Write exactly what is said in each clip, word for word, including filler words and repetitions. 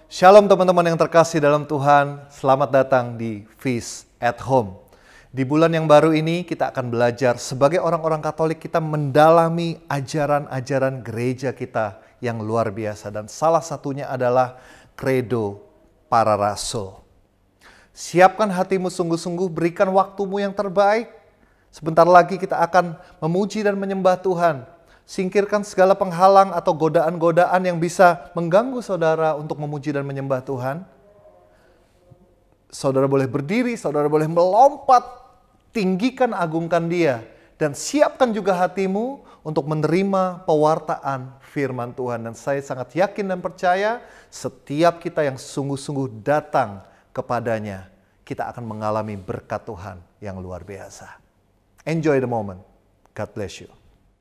Shalom teman-teman yang terkasih dalam Tuhan, selamat datang di Feast at Home. Di bulan yang baru ini kita akan belajar sebagai orang-orang Katolik kita mendalami ajaran-ajaran gereja kita yang luar biasa. Dan salah satunya adalah Credo para Rasul. Siapkan hatimu sungguh-sungguh, berikan waktumu yang terbaik. Sebentar lagi kita akan memuji dan menyembah Tuhan. Singkirkan segala penghalang atau godaan-godaan yang bisa mengganggu saudara untuk memuji dan menyembah Tuhan. Saudara boleh berdiri, saudara boleh melompat, tinggikan, agungkan Dia. Dan siapkan juga hatimu untuk menerima pewartaan firman Tuhan. Dan saya sangat yakin dan percaya setiap kita yang sungguh-sungguh datang kepadanya, kita akan mengalami berkat Tuhan yang luar biasa. Enjoy the moment. God bless you.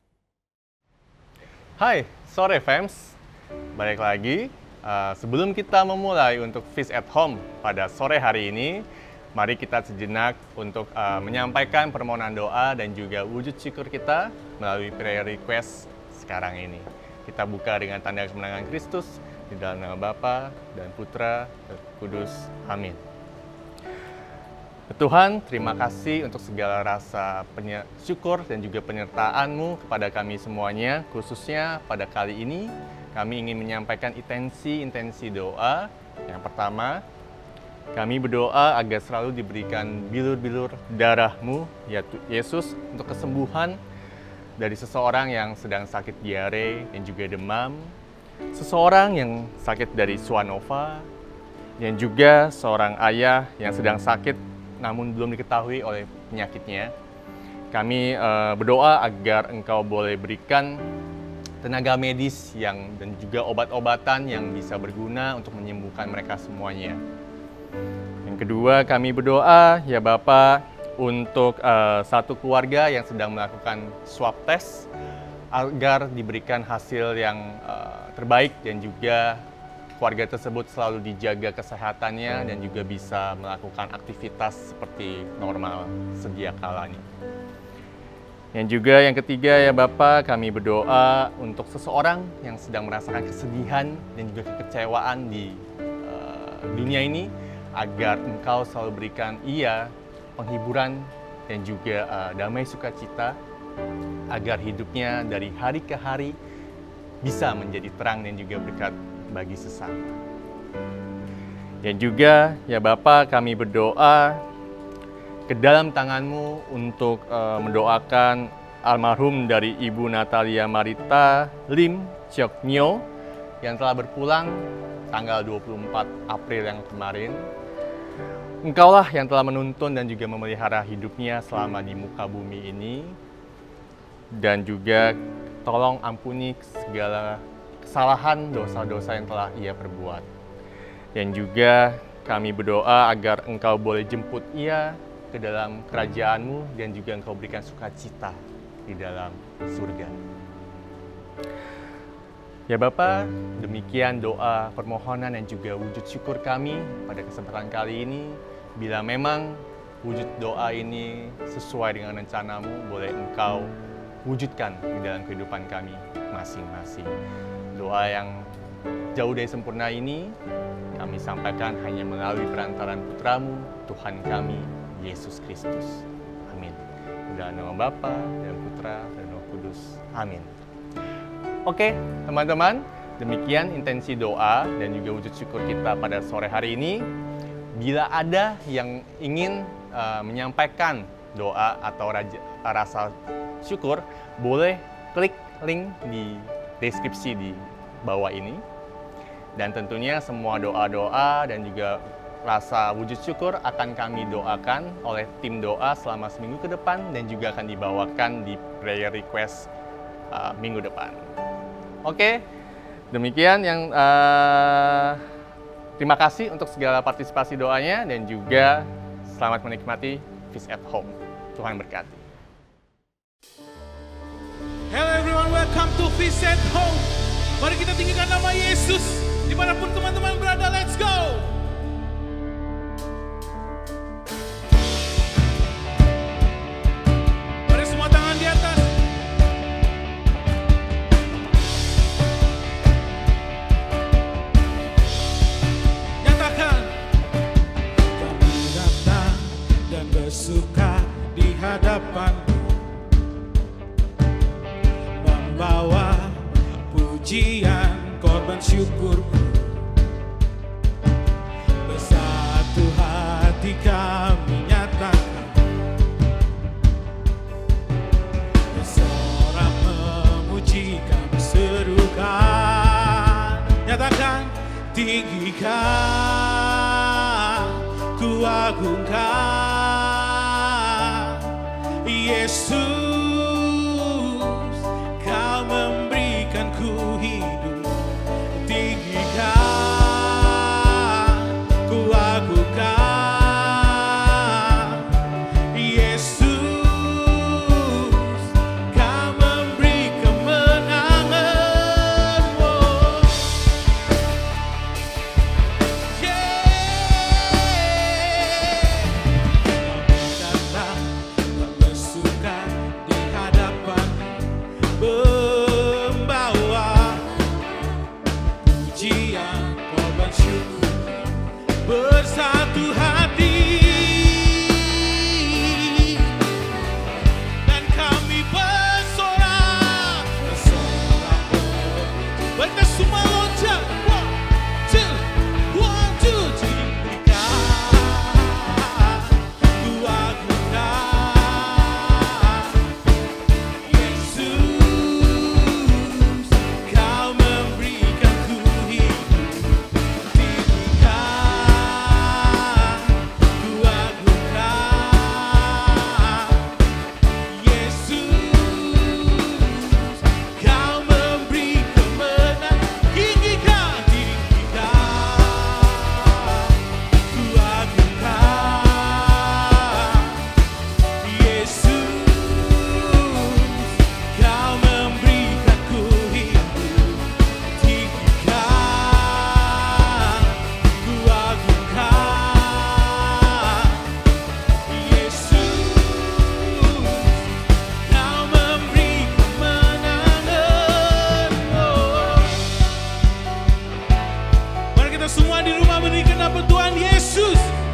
Hai, sore fams. Balik lagi. Uh, sebelum kita memulai untuk Feast at Home pada sore hari ini, mari kita sejenak untuk uh, menyampaikan permohonan doa dan juga wujud syukur kita melalui prayer request sekarang ini. Kita buka dengan tanda kemenangan Kristus di dalam nama Bapa dan Putra dan Kudus. Amin. Tuhan, terima kasih untuk segala rasa syukur dan juga penyertaan-Mu kepada kami semuanya. Khususnya pada kali ini, kami ingin menyampaikan intensi-intensi doa. Yang pertama, kami berdoa agar selalu diberikan bilur-bilur darah-Mu, yaitu Yesus, untuk kesembuhan dari seseorang yang sedang sakit diare dan juga demam, seseorang yang sakit dari Schwannova, dan juga seorang ayah yang sedang sakit namun belum diketahui oleh penyakitnya. Kami uh, berdoa agar Engkau boleh berikan tenaga medis yang dan juga obat-obatan yang bisa berguna untuk menyembuhkan mereka semuanya. Yang kedua, kami berdoa ya Bapa untuk uh, satu keluarga yang sedang melakukan swab test agar diberikan hasil yang uh, terbaik dan juga keluarga tersebut selalu dijaga kesehatannya dan juga bisa melakukan aktivitas seperti normal sedia kalanya. Yang juga yang ketiga ya Bapa, kami berdoa untuk seseorang yang sedang merasakan kesedihan dan juga kekecewaan di uh, dunia ini, agar Engkau selalu berikan ia penghiburan dan juga uh, damai sukacita, agar hidupnya dari hari ke hari bisa menjadi terang dan juga berkat bagi sesama. Dan juga ya Bapa, kami berdoa ke dalam tangan-Mu untuk uh, mendoakan almarhum dari Ibu Natalia Marita Lim Chok Nyo yang telah berpulang tanggal dua puluh empat April yang kemarin. Engkaulah yang telah menuntun dan juga memelihara hidupnya selama di muka bumi ini. Dan juga tolong ampuni segala kesalahan, dosa-dosa yang telah ia perbuat. Dan juga kami berdoa agar Engkau boleh jemput ia ke dalam kerajaan-Mu dan juga Engkau berikan sukacita di dalam surga. Ya Bapa, demikian doa permohonan dan juga wujud syukur kami pada kesempatan kali ini. Bila memang wujud doa ini sesuai dengan rencana-Mu, boleh Engkau wujudkan di dalam kehidupan kami masing-masing. Doa yang jauh dari sempurna ini kami sampaikan hanya melalui perantaran Putra-Mu, Tuhan kami, Yesus Kristus. Amin. Dalam nama Bapa dan Putra dan Roh Kudus. Amin. Oke, teman-teman, demikian intensi doa dan juga wujud syukur kita pada sore hari ini. Bila ada yang ingin uh, menyampaikan doa atau raja, rasa syukur, boleh klik link di deskripsi di bawah ini. Dan tentunya semua doa-doa dan juga rasa wujud syukur akan kami doakan oleh tim doa selama seminggu ke depan dan juga akan dibawakan di prayer request uh, minggu depan. Oke, demikian yang uh, terima kasih untuk segala partisipasi doanya dan juga selamat menikmati Feast at Home. Tuhan berkati. Hello everyone, welcome to Feast at Home. Mari kita tinggikan nama Yesus dimanapun teman-teman berada. Let's go. Mari semua tangan di atas. syukurku. Bersatu hati kami nyatakan, bersorak memuji kami serukan. Nyatakan, tinggikan, ku agungkan Yesus. Kau memberikan ku hidup. Tinggikan, ku agungkan Yesus. Kau memberi kemenangan. Oh. Datang bersuka di hadapan, membawa pujian korban syukur, bersatu hati, dan kami bersorak, bersorak memuji. Mereka semua loncat. One, two, one, two, tinggikan, ku agungkan Yesus. Kau memberikan ku hidup. Tinggikan, ku agungkan Yesus. Kau memberi kemenangan. Tinggikan, tinggikan, ku agungkan Yesus. Kau memberikan ku hidup. Tinggikan, ku agungkan Yesus. Kau memberi kemenangan. Oh. Mari kita semua di rumah berikan nama Tuhan Yesus.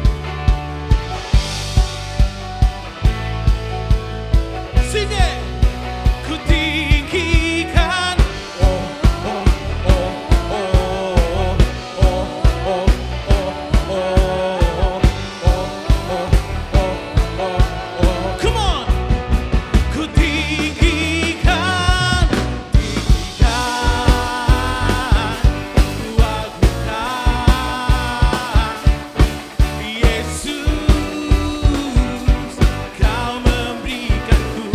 Sing it. Ku tinggikan. Oh, oh, oh, oh, oh, oh, oh, oh, oh, oh, oh, oh. Come on. Ku tinggikan, tinggikan, ku agungkan Yesus. Kau memberikan ku.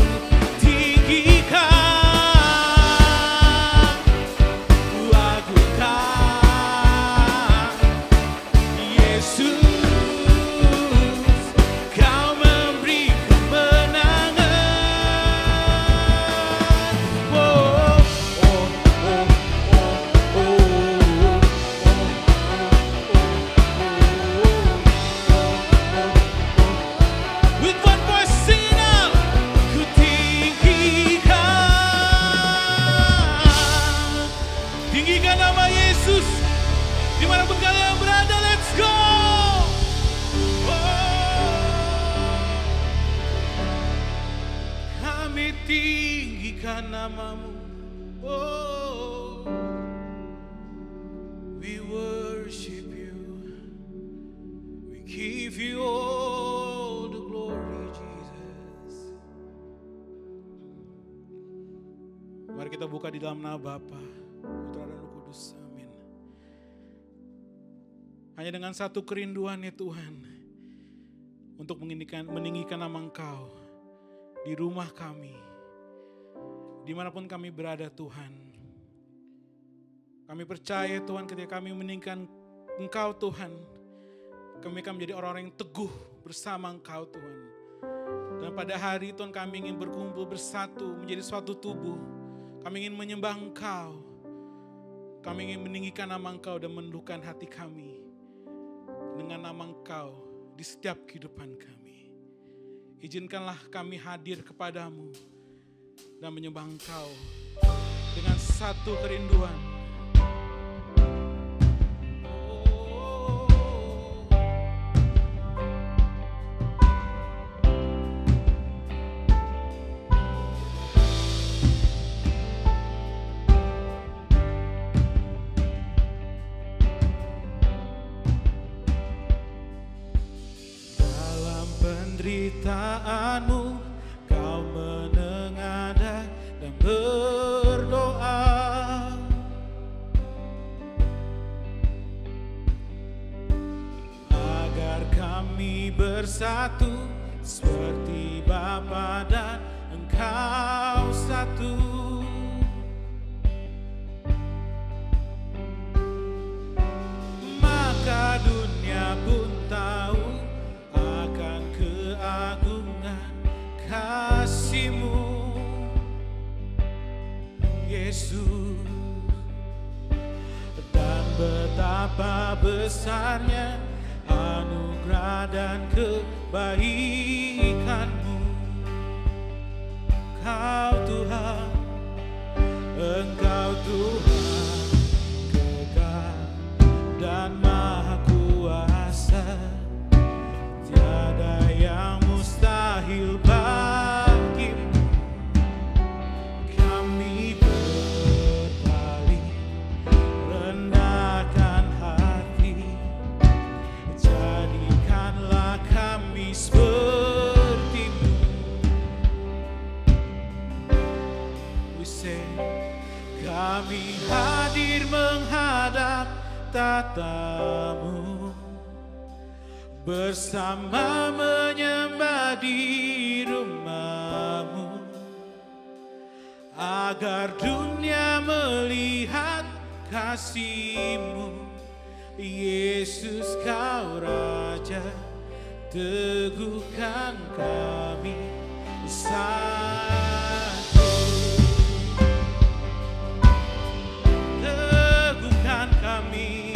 Tinggikan, ku agungkan Yesus. Kau memberi kemenangan. Oh, oh, oh, oh, oh, with one voice sing it out. Ku tinggikan, tinggikan nama Yesus. Dimanapun kalian berada, let's go. Oh. Kami tinggikan namamu. Oh. We worship you. We give you all the glory, Jesus. Mari kita buka di dalam nama Bapa, Putra dan Roh Kudus. Amin. Hanya dengan satu kerinduan ya Tuhan, untuk meninggikan, meninggikan nama Engkau di rumah kami, dimanapun kami berada Tuhan. Kami percaya Tuhan, ketika kami meninggikan Engkau Tuhan, kami akan menjadi orang-orang yang teguh bersama Engkau Tuhan. Dan pada hari Tuhan, kami ingin berkumpul bersatu menjadi suatu tubuh. Kami ingin menyembah Engkau. Kami ingin meninggikan nama Engkau dan menundukkan hati kami dengan nama Engkau di setiap kehidupan kami. Izinkanlah kami hadir kepadamu dan menyembah Engkau dengan satu kerinduan. penderitaanmu, kau menengadah dan berdoa. Agar kami bersatu seperti Bapa dan Engkau satu. Maka dunia pun tahu akan keagungan kasih-Mu, Yesus, dan betapa besarnya anugerah dan kebaikan-Mu. Kau Tuhan, Engkau Tuhan kekal dan maha kuasa, tiada yang mustahil bagi-Mu. Kami berpaling, rendahkan hati, jadikanlah kami seperti-Mu. We say, kami hadir menghadap tata-Mu, bersama menyembah di rumah-Mu, agar dunia melihat kasih-Mu. Yesus, Kau Raja, teguhkan kami satu. Teguhkan kami.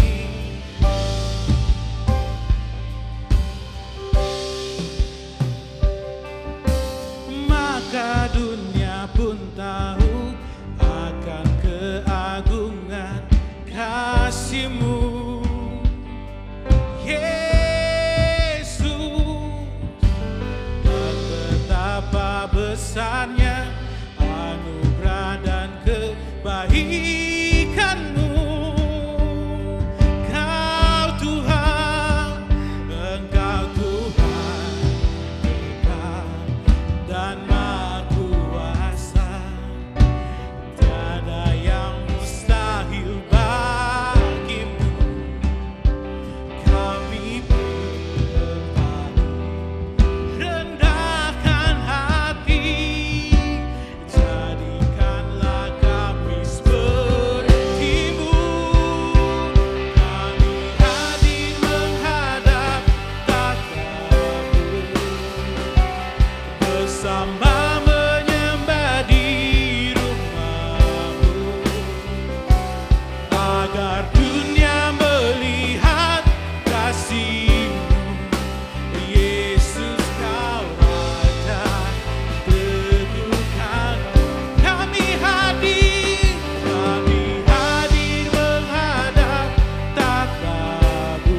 Maka dunia pun tahu akan keagungan kasih-Mu, Yesus, dan betapa besarnya anugerah dan kebaikan-Mu. Kau Tuhan, Engkau Tuhan kekal dan maha kuasa, tiada yang mustahil bagi-Mu. Kami berpaling, rendahkan hati, jadikanlah kami seperti-Mu. Kami hadir menghadap tata-Mu, bersama menyembah di rumah-Mu, agar dunia melihat kasih-Mu. Yesus, Kau Raja, teguhkan kami hadir, kami hadir menghadap tata-Mu,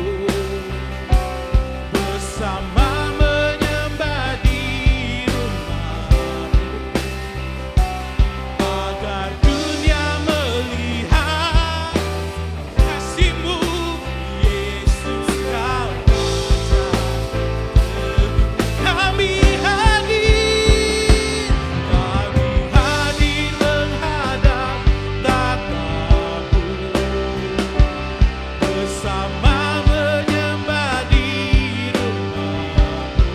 bersama menyembah di rumah-Mu, agar dunia melihat kasih-Mu. Yesus, Kau Raja, kami hadir, kami hadir menghadap tata-Mu, bersama menyembah di rumah-Mu,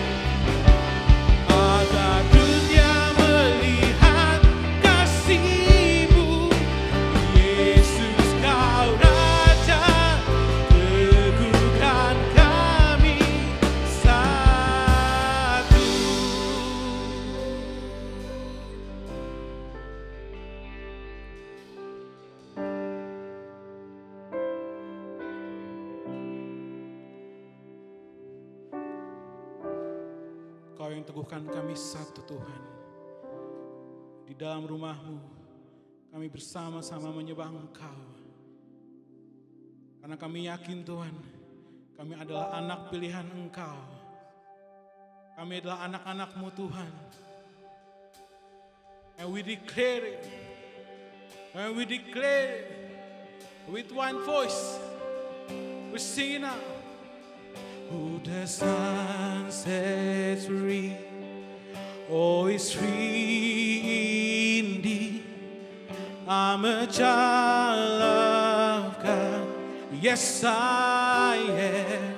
agar dunia melihat kasih-Mu. Yesus, Kau Raja, teguhkan kami satu. Kau yang teguhkan kami satu, Tuhan. Di dalam rumah-Mu, kami bersama-sama menyembah Engkau. Karena kami yakin, Tuhan, kami adalah anak pilihan Engkau. Kami adalah anak-anak-Mu, Tuhan. And we declare it. And we declare it with one voice. We sing it out. Who the Son sets free, oh, is free indeed. I'm a child of God, yes I am.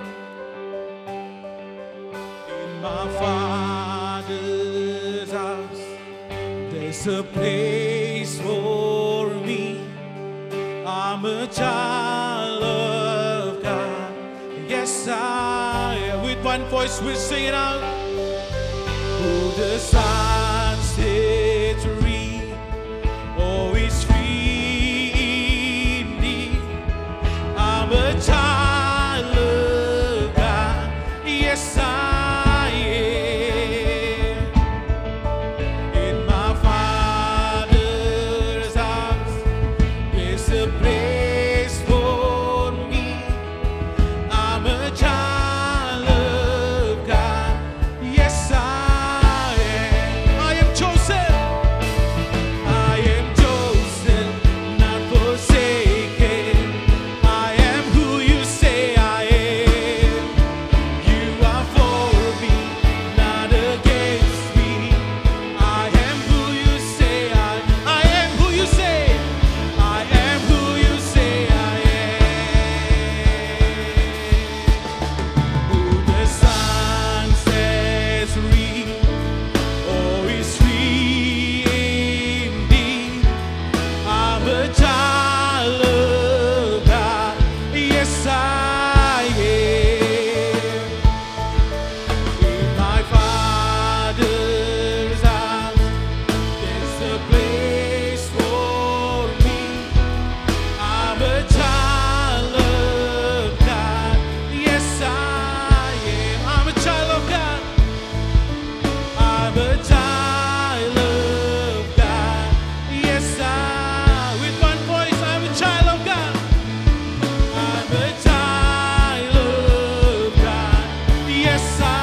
In my Father's house, there's a place for me. I'm a child of God, yes I am. With one voice we'll sing it out. Who the Son sets free, oh, is free indeed. I'm a child of God, yes I am. In my Father's house, there's a place for me. I'm a child of God, yes I am. I am chosen, I am chosen, not forsaken. I am who you say I am. You are for me, not against me. I am who you say I am. I am who you say. I am who you say I am. Who the Son sets free, oh, is free indeed. I'm a child of God, yes I am. In my Father's house, there's a place for me. I'm a child of God, yes I am. I'm a child of God. I'm a child of God, yes I. With one voice, I'm a child of God. I'm a child of God, yes I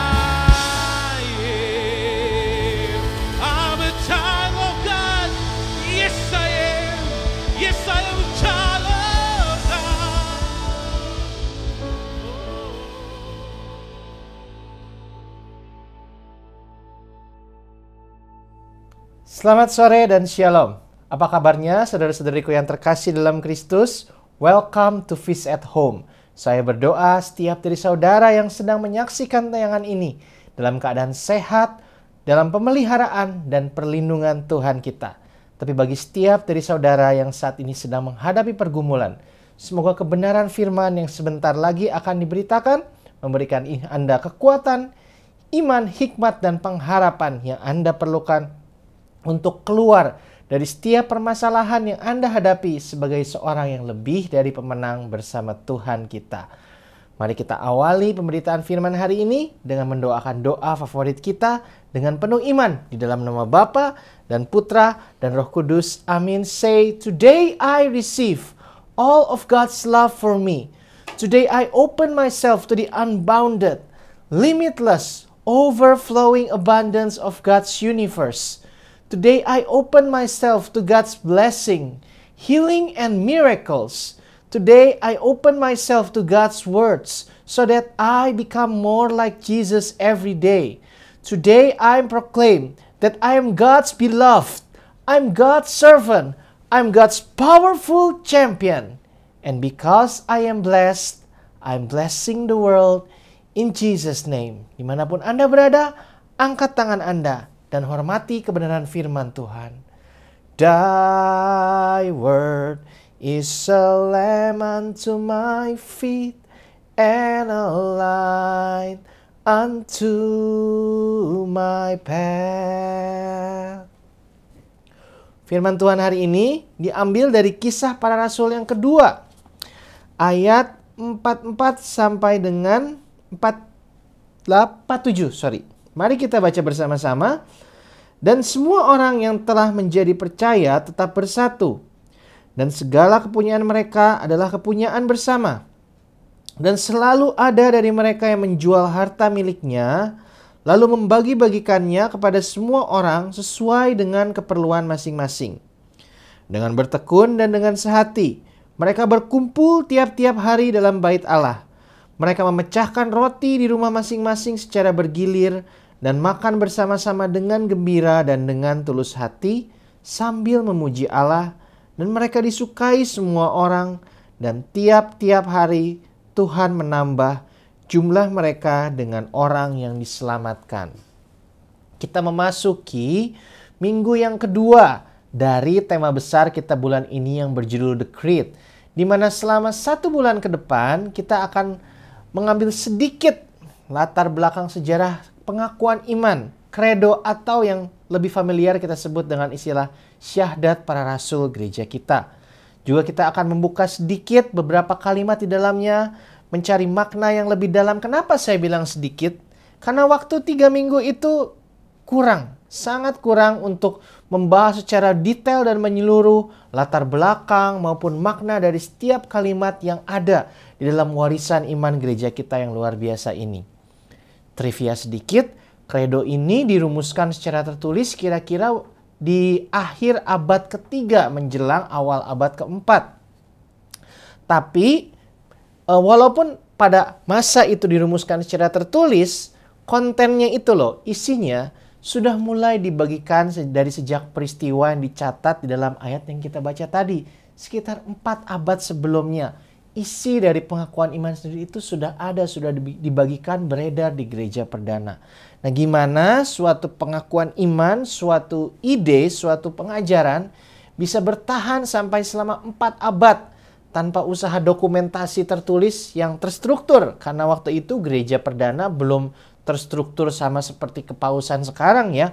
am. I'm a child of God, yes I am. Yes I am a child of God. Selamat sore dan shalom. Apa kabarnya saudara-saudariku yang terkasih dalam Kristus? Welcome to Feast at Home. Saya berdoa setiap dari saudara yang sedang menyaksikan tayangan ini dalam keadaan sehat, dalam pemeliharaan dan perlindungan Tuhan kita. Tapi bagi setiap dari saudara yang saat ini sedang menghadapi pergumulan, semoga kebenaran firman yang sebentar lagi akan diberitakan memberikan Anda kekuatan, iman, hikmat, dan pengharapan yang Anda perlukan untuk keluar dari setiap permasalahan yang Anda hadapi sebagai seorang yang lebih dari pemenang bersama Tuhan kita. Mari kita awali pemberitaan firman hari ini dengan mendoakan doa favorit kita dengan penuh iman di dalam nama Bapa dan Putra dan Roh Kudus. Amin. Say, today I receive all of God's love for me. Today I open myself to the unbounded, limitless, overflowing abundance of God's universe. Today I open myself to God's blessing, healing, and miracles. Today I open myself to God's words so that I become more like Jesus every day. Today I proclaim that I am God's beloved, I'm God's servant, I'm God's powerful champion. And because I am blessed, I'm blessing the world in Jesus' name. Dimanapun Anda berada, angkat tangan Anda dan hormati kebenaran firman Tuhan. Thy word is a lamp unto my feet and a light unto my path. Firman Tuhan hari ini diambil dari Kisah Para Rasul yang kedua, ayat empat puluh empat sampai dengan empat puluh delapan tujuh, sorry. Mari kita baca bersama-sama. Dan semua orang yang telah menjadi percaya tetap bersatu, dan segala kepunyaan mereka adalah kepunyaan bersama. Dan selalu ada dari mereka yang menjual harta miliknya, lalu membagi-bagikannya kepada semua orang sesuai dengan keperluan masing-masing. Dengan bertekun dan dengan sehati, mereka berkumpul tiap-tiap hari dalam bait Allah, Mereka memecahkan roti di rumah masing-masing secara bergilir dan makan bersama-sama dengan gembira dan dengan tulus hati sambil memuji Allah, dan mereka disukai semua orang, dan tiap-tiap hari Tuhan menambah jumlah mereka dengan orang yang diselamatkan. Kita memasuki minggu yang kedua dari tema besar kita bulan ini yang berjudul The Creed, di mana selama satu bulan ke depan kita akan mengambil sedikit latar belakang sejarah pengakuan iman, kredo, atau yang lebih familiar kita sebut dengan istilah syahadat para rasul gereja kita. Juga kita akan membuka sedikit beberapa kalimat di dalamnya, mencari makna yang lebih dalam. Kenapa saya bilang sedikit? Karena waktu tiga minggu itu kurang, sangat kurang untuk membahas secara detail dan menyeluruh latar belakang maupun makna dari setiap kalimat yang ada di dalam warisan iman gereja kita yang luar biasa ini. Trivia sedikit, kredo ini dirumuskan secara tertulis kira-kira di akhir abad ketiga menjelang awal abad keempat. Tapi walaupun pada masa itu dirumuskan secara tertulis, kontennya itu loh, isinya sudah mulai dibagikan dari sejak peristiwa yang dicatat di dalam ayat yang kita baca tadi. Sekitar empat abad sebelumnya, isi dari pengakuan iman sendiri itu sudah ada, sudah dibagikan, beredar di gereja perdana. Nah, gimana suatu pengakuan iman, suatu ide, suatu pengajaran bisa bertahan sampai selama empat abad tanpa usaha dokumentasi tertulis yang terstruktur? Karena waktu itu gereja perdana belum terstruktur sama seperti kepausan sekarang ya.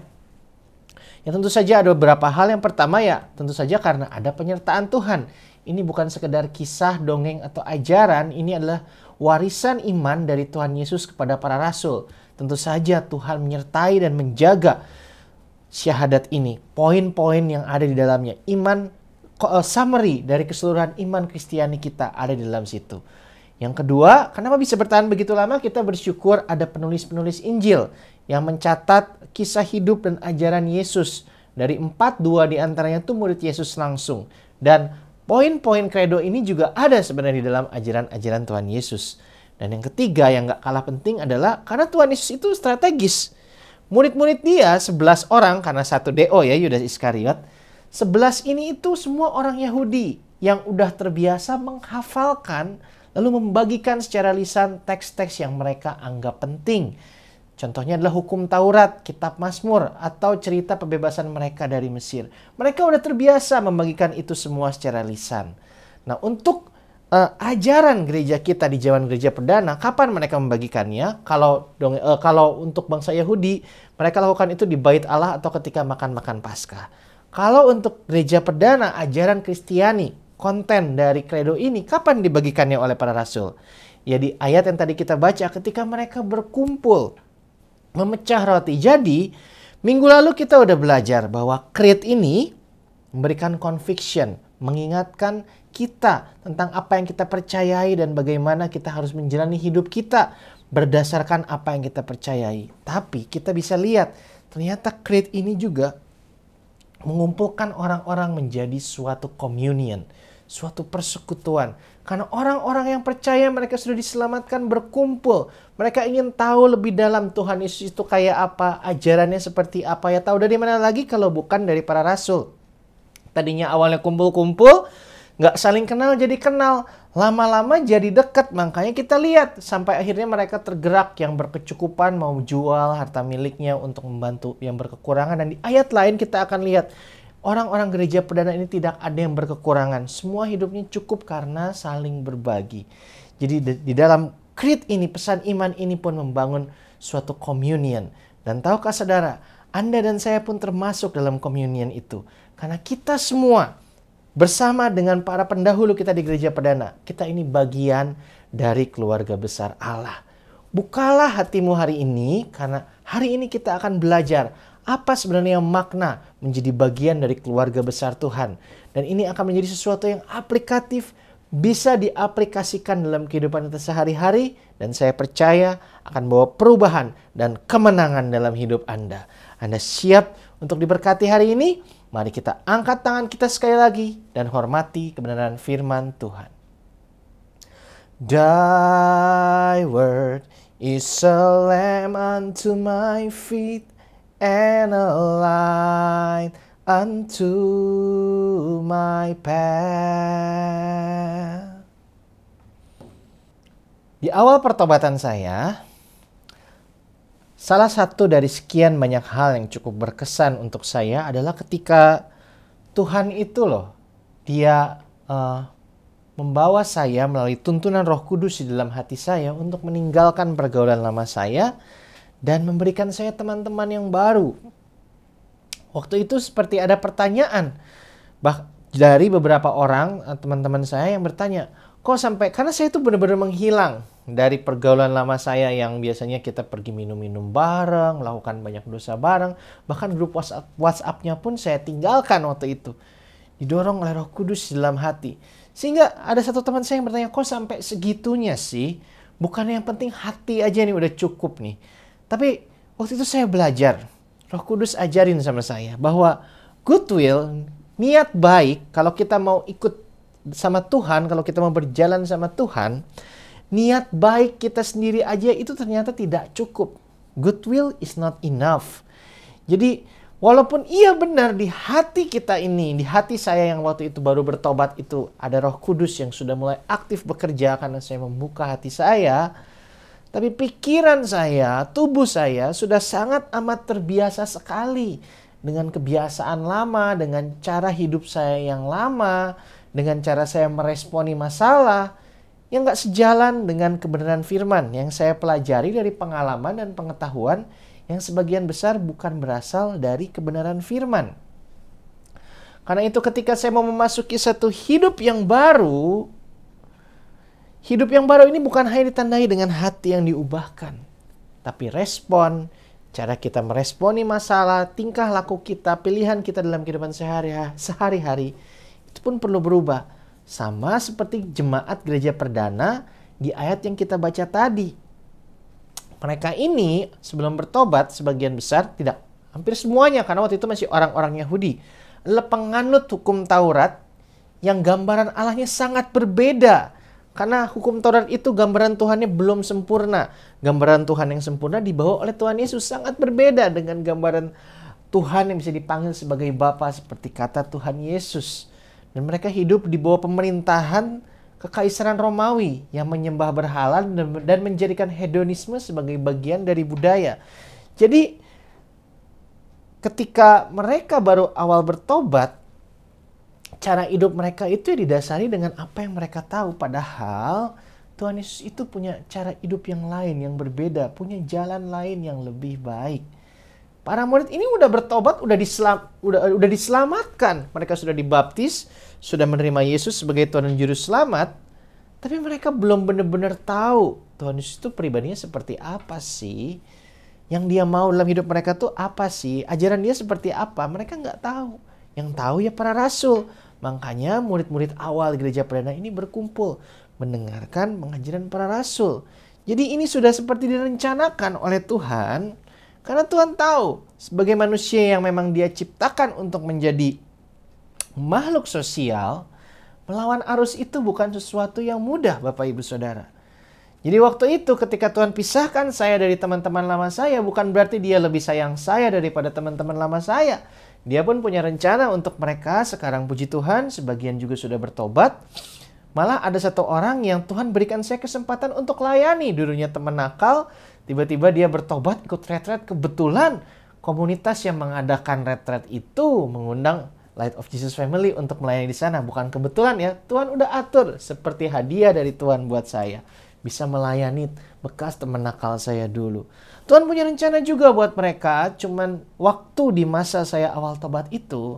Ya tentu saja ada beberapa hal. Yang pertama ya tentu saja karena ada penyertaan Tuhan. Ini bukan sekedar kisah, dongeng, atau ajaran. Ini adalah warisan iman dari Tuhan Yesus kepada para rasul. Tentu saja Tuhan menyertai dan menjaga syahadat ini. Poin-poin yang ada di dalamnya. Iman, summary dari keseluruhan iman Kristiani kita ada di dalam situ. Yang kedua, kenapa bisa bertahan begitu lama? Kita bersyukur ada penulis-penulis Injil yang mencatat kisah hidup dan ajaran Yesus. Dari empat, dua di antaranya itu murid Yesus langsung. Dan poin-poin kredo ini juga ada sebenarnya di dalam ajaran-ajaran Tuhan Yesus. Dan yang ketiga yang gak kalah penting adalah karena Tuhan Yesus itu strategis. Murid-murid dia sebelas orang, karena satu D O ya, Yudas Iskariot. sebelas ini itu semua orang Yahudi yang udah terbiasa menghafalkan lalu membagikan secara lisan teks-teks yang mereka anggap penting. Contohnya adalah hukum Taurat, kitab Mazmur, atau cerita pembebasan mereka dari Mesir. Mereka udah terbiasa membagikan itu semua secara lisan. Nah, untuk uh, ajaran gereja kita di zaman gereja perdana, kapan mereka membagikannya? Kalau dong, uh, kalau untuk bangsa Yahudi, mereka lakukan itu di Bait Allah atau ketika makan-makan Paskah. Kalau untuk gereja perdana, ajaran Kristiani, konten dari kredo ini kapan dibagikannya oleh para rasul? Ya di ayat yang tadi kita baca, ketika mereka berkumpul memecah roti. Jadi minggu lalu kita udah belajar bahwa creed ini memberikan conviction, mengingatkan kita tentang apa yang kita percayai dan bagaimana kita harus menjalani hidup kita berdasarkan apa yang kita percayai. Tapi kita bisa lihat ternyata creed ini juga mengumpulkan orang-orang menjadi suatu communion, suatu persekutuan. Karena orang-orang yang percaya mereka sudah diselamatkan berkumpul. Mereka ingin tahu lebih dalam Tuhan Yesus itu kayak apa, ajarannya seperti apa. Ya tahu dari mana lagi kalau bukan dari para rasul. Tadinya awalnya kumpul-kumpul, nggak saling kenal jadi kenal. Lama-lama jadi dekat. Makanya kita lihat sampai akhirnya mereka tergerak, yang berkecukupan mau jual harta miliknya untuk membantu yang berkekurangan. Dan di ayat lain kita akan lihat orang-orang gereja perdana ini tidak ada yang berkekurangan. Semua hidupnya cukup karena saling berbagi. Jadi di dalam creed ini, pesan iman ini pun membangun suatu communion. Dan tahukah saudara, Anda dan saya pun termasuk dalam communion itu. Karena kita semua bersama dengan para pendahulu kita di gereja perdana, kita ini bagian dari keluarga besar Allah. Bukalah hatimu hari ini, karena hari ini kita akan belajar apa sebenarnya makna menjadi bagian dari keluarga besar Tuhan. Dan ini akan menjadi sesuatu yang aplikatif, bisa diaplikasikan dalam kehidupan kita sehari-hari. Dan saya percaya akan membawa perubahan dan kemenangan dalam hidup Anda. Anda siap untuk diberkati hari ini? Mari kita angkat tangan kita sekali lagi dan hormati kebenaran firman Tuhan. Thy word is a lamp unto my feet and a light unto my path. Di awal pertobatan saya, salah satu dari sekian banyak hal yang cukup berkesan untuk saya adalah ketika Tuhan itu loh, dia uh, membawa saya melalui tuntunan Roh Kudus di dalam hati saya untuk meninggalkan pergaulan lama saya dan memberikan saya teman-teman yang baru. Waktu itu seperti ada pertanyaan bah dari beberapa orang, teman-teman saya yang bertanya, kok sampai, karena saya itu benar-benar menghilang dari pergaulan lama saya yang biasanya kita pergi minum-minum bareng, melakukan banyak dosa bareng, bahkan grup WhatsApp, WhatsApp-nya pun saya tinggalkan waktu itu. Didorong oleh Roh Kudus dalam hati. Sehingga ada satu teman saya yang bertanya, kok sampai segitunya sih? Bukannya yang penting hati aja nih udah cukup nih. Tapi waktu itu saya belajar. Roh Kudus ajarin sama saya bahwa goodwill, niat baik, kalau kita mau ikut sama Tuhan, kalau kita mau berjalan sama Tuhan, niat baik kita sendiri aja itu ternyata tidak cukup. Goodwill is not enough. Jadi walaupun iya benar di hati kita ini, di hati saya yang waktu itu baru bertobat itu ada Roh Kudus yang sudah mulai aktif bekerja karena saya membuka hati saya. Tapi pikiran saya, tubuh saya sudah sangat amat terbiasa sekali dengan kebiasaan lama, dengan cara hidup saya yang lama, dengan cara saya meresponi masalah yang gak sejalan dengan kebenaran firman yang saya pelajari dari pengalaman dan pengetahuan yang sebagian besar bukan berasal dari kebenaran firman. Karena itu ketika saya mau memasuki satu hidup yang baru, hidup yang baru ini bukan hanya ditandai dengan hati yang diubahkan, tapi respon, cara kita meresponi masalah, tingkah laku kita, pilihan kita dalam kehidupan sehari-hari, itu pun perlu berubah. Sama seperti jemaat gereja perdana di ayat yang kita baca tadi. Mereka ini sebelum bertobat sebagian besar, tidak, hampir semuanya, karena waktu itu masih orang-orang Yahudi, adalah penganut hukum Taurat yang gambaran Allahnya sangat berbeda. Karena hukum Taurat itu gambaran Tuhannya belum sempurna. Gambaran Tuhan yang sempurna dibawa oleh Tuhan Yesus sangat berbeda dengan gambaran Tuhan yang bisa dipanggil sebagai Bapa seperti kata Tuhan Yesus. Dan mereka hidup di bawah pemerintahan Kekaisaran Romawi yang menyembah berhala dan menjadikan hedonisme sebagai bagian dari budaya. Jadi ketika mereka baru awal bertobat, cara hidup mereka itu didasari dengan apa yang mereka tahu. Padahal Tuhan Yesus itu punya cara hidup yang lain, yang berbeda, punya jalan lain yang lebih baik. Para murid ini udah bertobat, udah, diselam, udah, udah diselamatkan. Mereka sudah dibaptis, sudah menerima Yesus sebagai Tuhan dan Juru Selamat. Tapi mereka belum benar-benar tahu Tuhan Yesus itu pribadinya seperti apa sih. Yang dia mau dalam hidup mereka tuh apa sih. Ajaran dia seperti apa, mereka nggak tahu. Yang tahu ya para rasul. Makanya murid-murid awal gereja perdana ini berkumpul. Mendengarkan pengajaran para rasul. Jadi ini sudah seperti direncanakan oleh Tuhan. Karena Tuhan tahu, sebagai manusia yang memang dia ciptakan untuk menjadi makhluk sosial, melawan arus itu bukan sesuatu yang mudah, Bapak Ibu Saudara. Jadi waktu itu ketika Tuhan pisahkan saya dari teman-teman lama saya, bukan berarti dia lebih sayang saya daripada teman-teman lama saya. Dia pun punya rencana untuk mereka, sekarang puji Tuhan, sebagian juga sudah bertobat. Malah ada satu orang yang Tuhan berikan saya kesempatan untuk layani. Dulunya teman nakal, tiba-tiba dia bertobat, ikut retret. Kebetulan komunitas yang mengadakan retret itu mengundang Light of Jesus Family untuk melayani di sana. Bukan kebetulan ya, Tuhan udah atur seperti hadiah dari Tuhan buat saya. Bisa melayani bekas teman nakal saya dulu. Tuhan punya rencana juga buat mereka, cuman waktu di masa saya awal tobat itu,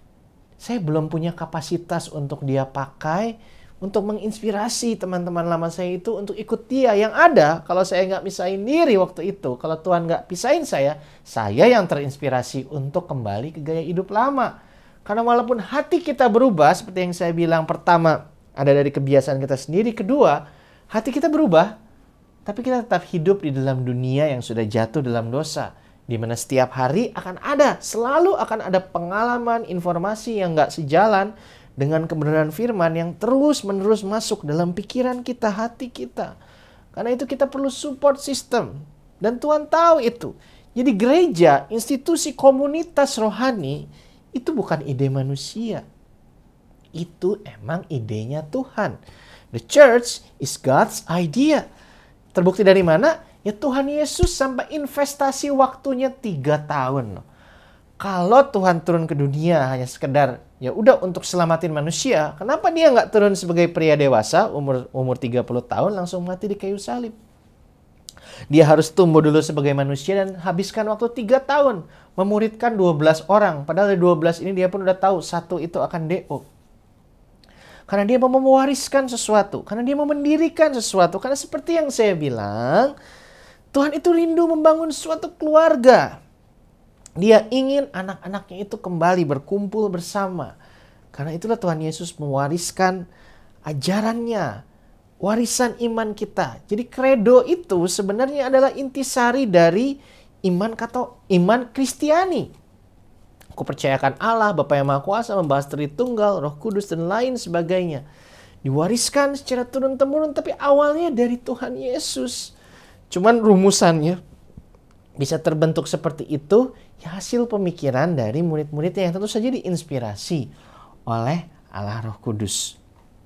saya belum punya kapasitas untuk dia pakai, untuk menginspirasi teman-teman lama saya itu untuk ikut dia. Yang ada, kalau saya nggak pisahin diri waktu itu, kalau Tuhan nggak pisahin saya, saya yang terinspirasi untuk kembali ke gaya hidup lama. Karena walaupun hati kita berubah, seperti yang saya bilang, pertama, ada dari kebiasaan kita sendiri. Kedua, hati kita berubah, tapi kita tetap hidup di dalam dunia yang sudah jatuh dalam dosa. Di mana setiap hari akan ada, selalu akan ada pengalaman, informasi yang nggak sejalan dengan kebenaran firman yang terus-menerus masuk dalam pikiran kita, hati kita. Karena itu kita perlu support system. Dan Tuhan tahu itu. Jadi gereja, institusi komunitas rohani, itu bukan ide manusia. Itu emang idenya Tuhan. The church is God's idea. Terbukti dari mana? Ya Tuhan Yesus sampai investasi waktunya tiga tahun. Kalau Tuhan turun ke dunia hanya sekedar ya udah untuk selamatin manusia, kenapa dia nggak turun sebagai pria dewasa umur umur tiga puluh tahun langsung mati di kayu salib? Dia harus tumbuh dulu sebagai manusia dan habiskan waktu tiga tahun memuridkan dua belas orang. Padahal dari dua belas ini dia pun udah tahu satu itu akan D O. Karena dia mau mewariskan sesuatu. Karena dia mau mendirikan sesuatu. Karena seperti yang saya bilang, Tuhan itu rindu membangun suatu keluarga. Dia ingin anak-anaknya itu kembali berkumpul bersama. Karena itulah Tuhan Yesus mewariskan ajarannya. Warisan iman kita. Jadi kredo itu sebenarnya adalah intisari dari iman kata iman Kristiani. Aku percayakan Allah, Bapa yang Maha Kuasa, membahas Tritunggal, Roh Kudus, dan lain sebagainya. Diwariskan secara turun-temurun, tapi awalnya dari Tuhan Yesus. Cuman rumusannya bisa terbentuk seperti itu, ya hasil pemikiran dari murid-muridnya yang tentu saja diinspirasi oleh Allah Roh Kudus.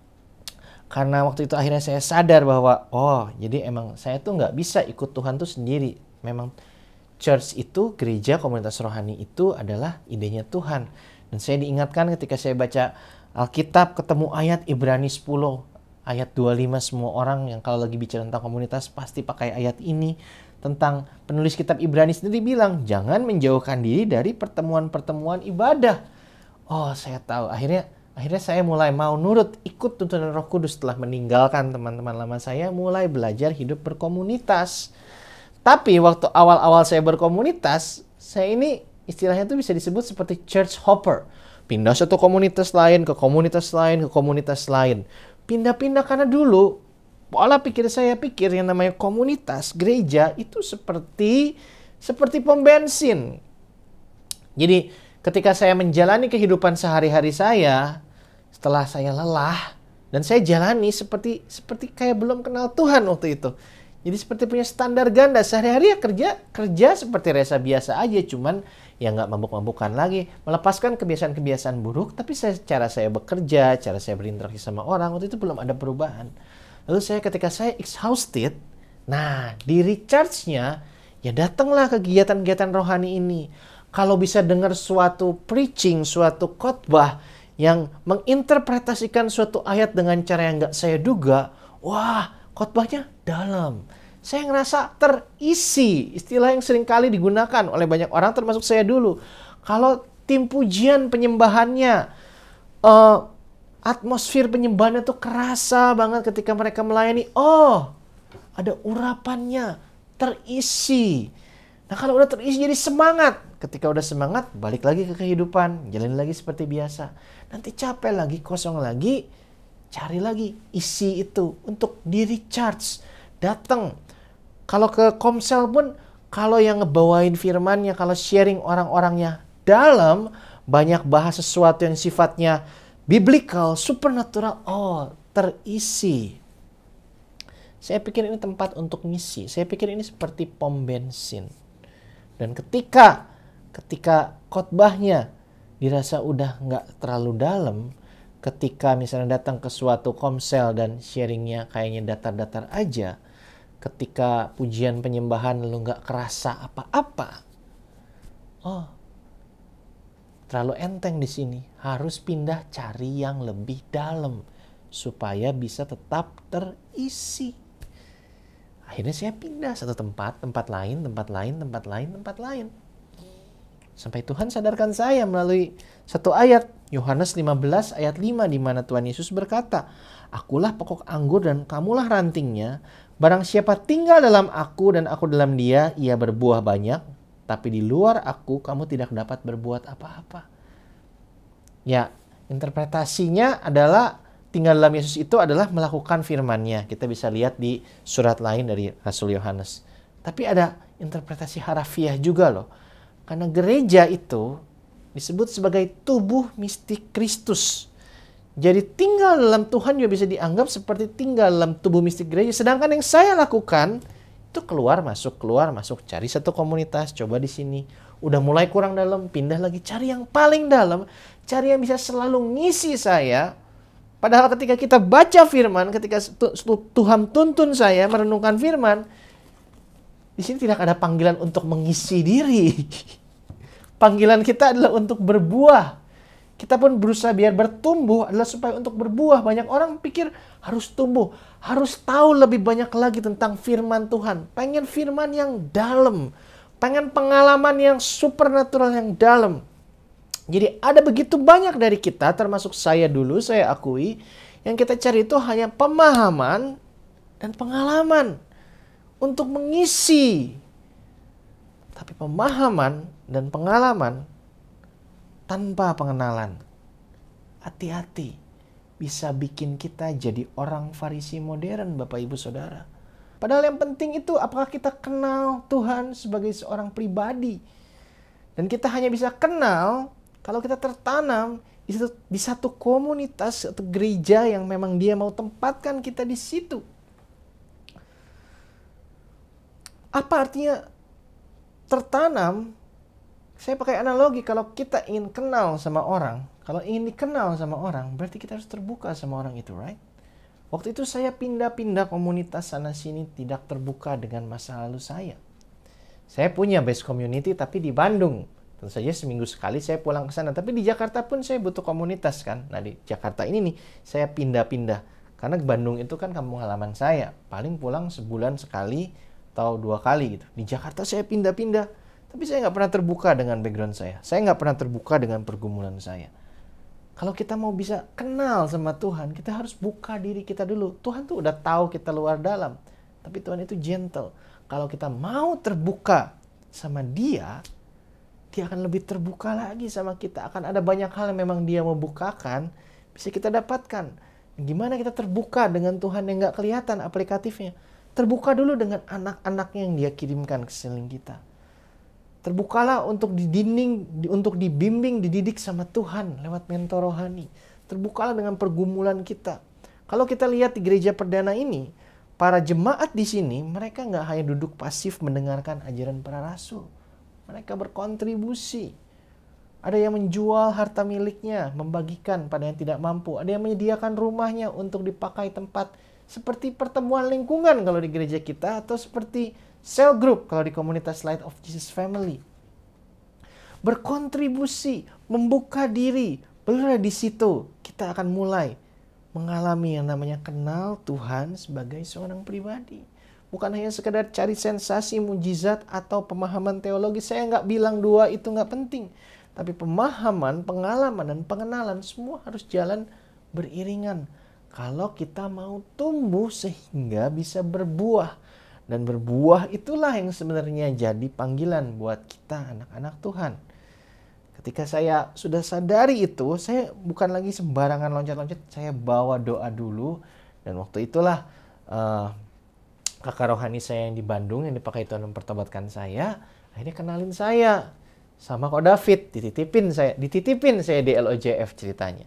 Karena waktu itu akhirnya saya sadar bahwa, oh jadi emang saya tuh nggak bisa ikut Tuhan tuh sendiri. Memang church itu, gereja, komunitas rohani itu adalah idenya Tuhan. Dan saya diingatkan ketika saya baca Alkitab, ketemu ayat Ibrani sepuluh, ayat dua puluh lima, semua orang yang kalau lagi bicara tentang komunitas pasti pakai ayat ini. Tentang penulis kitab Ibrani sendiri bilang, jangan menjauhkan diri dari pertemuan-pertemuan ibadah. Oh saya tahu, akhirnya akhirnya saya mulai mau nurut, ikut tuntunan Roh Kudus setelah meninggalkan teman-teman lama saya, mulai belajar hidup berkomunitas. Tapi waktu awal-awal saya berkomunitas, saya ini istilahnya tuh bisa disebut seperti church hopper. Pindah satu komunitas lain, ke komunitas lain, ke komunitas lain. Pindah-pindah karena dulu, pola pikir saya pikir yang namanya komunitas, gereja itu seperti seperti pom bensin. Jadi ketika saya menjalani kehidupan sehari-hari saya, setelah saya lelah, dan saya jalani seperti seperti kayak belum kenal Tuhan waktu itu. Jadi seperti punya standar ganda. Sehari-hari ya kerja, kerja seperti resa biasa aja. Cuman ya nggak mabuk-mabukan lagi. Melepaskan kebiasaan-kebiasaan buruk. Tapi saya, cara saya bekerja, cara saya berinteraksi sama orang, waktu itu belum ada perubahan. Lalu saya ketika saya exhausted, nah di recharge-nya, ya datanglah kegiatan-kegiatan rohani ini. Kalau bisa dengar suatu preaching, suatu khotbah yang menginterpretasikan suatu ayat dengan cara yang nggak saya duga, wah, khotbahnya dalam. Saya ngerasa terisi. Istilah yang sering kali digunakan oleh banyak orang termasuk saya dulu. Kalau tim pujian penyembahannya, uh, atmosfer penyembahannya tuh kerasa banget ketika mereka melayani. Oh, ada urapannya, terisi. Nah kalau udah terisi jadi semangat. Ketika udah semangat, balik lagi ke kehidupan. Jalan lagi seperti biasa. Nanti capek lagi, kosong lagi. Cari lagi isi itu untuk di recharge. Datang. Kalau ke Komsel pun, kalau yang ngebawain firmannya, kalau sharing orang-orangnya dalam, banyak bahas sesuatu yang sifatnya biblical, supernatural, oh terisi. Saya pikir ini tempat untuk ngisi. Saya pikir ini seperti pom bensin. Dan ketika ketika khotbahnya dirasa udah nggak terlalu dalam, ketika misalnya datang ke suatu komsel dan sharingnya kayaknya datar-datar aja, ketika pujian penyembahan lalu nggak kerasa apa-apa, oh terlalu enteng di sini, harus pindah cari yang lebih dalam supaya bisa tetap terisi. Akhirnya saya pindah satu tempat, tempat lain, tempat lain, tempat lain, tempat lain. Sampai Tuhan sadarkan saya melalui satu ayat, Yohanes lima belas ayat lima, di mana Tuhan Yesus berkata, "Akulah pokok anggur dan kamulah rantingnya. Barang siapa tinggal dalam aku dan aku dalam dia, ia berbuah banyak. Tapi di luar aku, kamu tidak dapat berbuat apa-apa." Ya, interpretasinya adalah tinggal dalam Yesus itu adalah melakukan firman-Nya. Kita bisa lihat di surat lain dari Rasul Yohanes. Tapi ada interpretasi harafiah juga loh. Karena gereja itu disebut sebagai tubuh mistik Kristus. Jadi tinggal dalam Tuhan juga bisa dianggap seperti tinggal dalam tubuh mistik gereja. Sedangkan yang saya lakukan itu keluar masuk keluar masuk, cari satu komunitas, coba di sini. Udah mulai kurang dalam, pindah lagi, cari yang paling dalam, cari yang bisa selalu ngisi saya. Padahal ketika kita baca firman, ketika Tuhan tuntun saya merenungkan firman, di sini tidak ada panggilan untuk mengisi diri. Panggilan kita adalah untuk berbuah. Kita pun berusaha biar bertumbuh adalah supaya untuk berbuah. Banyak orang pikir harus tumbuh, harus tahu lebih banyak lagi tentang firman Tuhan. Pengen firman yang dalam, pengen pengalaman yang supernatural yang dalam. Jadi ada begitu banyak dari kita, termasuk saya dulu, saya akui, yang kita cari itu hanya pemahaman dan pengalaman untuk mengisi. Tapi pemahaman dan pengalaman tanpa pengenalan, hati-hati, bisa bikin kita jadi orang Farisi modern, Bapak Ibu Saudara. Padahal yang penting itu apakah kita kenal Tuhan sebagai seorang pribadi. Dan kita hanya bisa kenal kalau kita tertanam di satu, di satu komunitas atau gereja yang memang Dia mau tempatkan kita di situ. Apa artinya tertanam? Saya pakai analogi, kalau kita ingin kenal sama orang, kalau ingin dikenal sama orang, berarti kita harus terbuka sama orang itu, right? Waktu itu saya pindah-pindah komunitas sana-sini, tidak terbuka dengan masa lalu saya. Saya punya base community, tapi di Bandung. Tentu saja seminggu sekali saya pulang ke sana. Tapi di Jakarta pun saya butuh komunitas kan. Nah di Jakarta ini nih, saya pindah-pindah. Karena Bandung itu kan kampung halaman saya. Paling pulang sebulan sekali atau dua kali gitu. Di Jakarta saya pindah-pindah. Tapi saya nggak pernah terbuka dengan background saya. Saya nggak pernah terbuka dengan pergumulan saya. Kalau kita mau bisa kenal sama Tuhan, kita harus buka diri kita dulu. Tuhan tuh udah tahu kita luar dalam. Tapi Tuhan itu gentle. Kalau kita mau terbuka sama Dia, Dia akan lebih terbuka lagi sama kita. Akan ada banyak hal yang memang Dia mau bukakan, bisa kita dapatkan. Gimana kita terbuka dengan Tuhan yang nggak kelihatan aplikatifnya? Terbuka dulu dengan anak-anaknya yang Dia kirimkan ke sekeliling kita. Terbukalah untuk didinding, untuk dibimbing, dididik sama Tuhan lewat mentor rohani. Terbukalah dengan pergumulan kita. Kalau kita lihat di gereja perdana ini, para jemaat di sini, mereka nggak hanya duduk pasif mendengarkan ajaran para rasul. Mereka berkontribusi. Ada yang menjual harta miliknya, membagikan pada yang tidak mampu. Ada yang menyediakan rumahnya untuk dipakai tempat seperti pertemuan lingkungan kalau di gereja kita, atau seperti cell group kalau di komunitas Light of Jesus Family. Berkontribusi, membuka diri, baru di situ kita akan mulai mengalami yang namanya kenal Tuhan sebagai seorang pribadi. Bukan hanya sekedar cari sensasi, mujizat, atau pemahaman teologi. Saya nggak bilang dua itu nggak penting. Tapi pemahaman, pengalaman, dan pengenalan semua harus jalan beriringan. Kalau kita mau tumbuh sehingga bisa berbuah. Dan berbuah itulah yang sebenarnya jadi panggilan buat kita anak-anak Tuhan. Ketika saya sudah sadari itu, saya bukan lagi sembarangan loncat-loncat, saya bawa doa dulu. Dan waktu itulah uh, kakak rohani saya yang di Bandung, yang dipakai Tuhan mempertobatkan saya, akhirnya kenalin saya sama Kok David, dititipin saya, dititipin saya di L O J F ceritanya.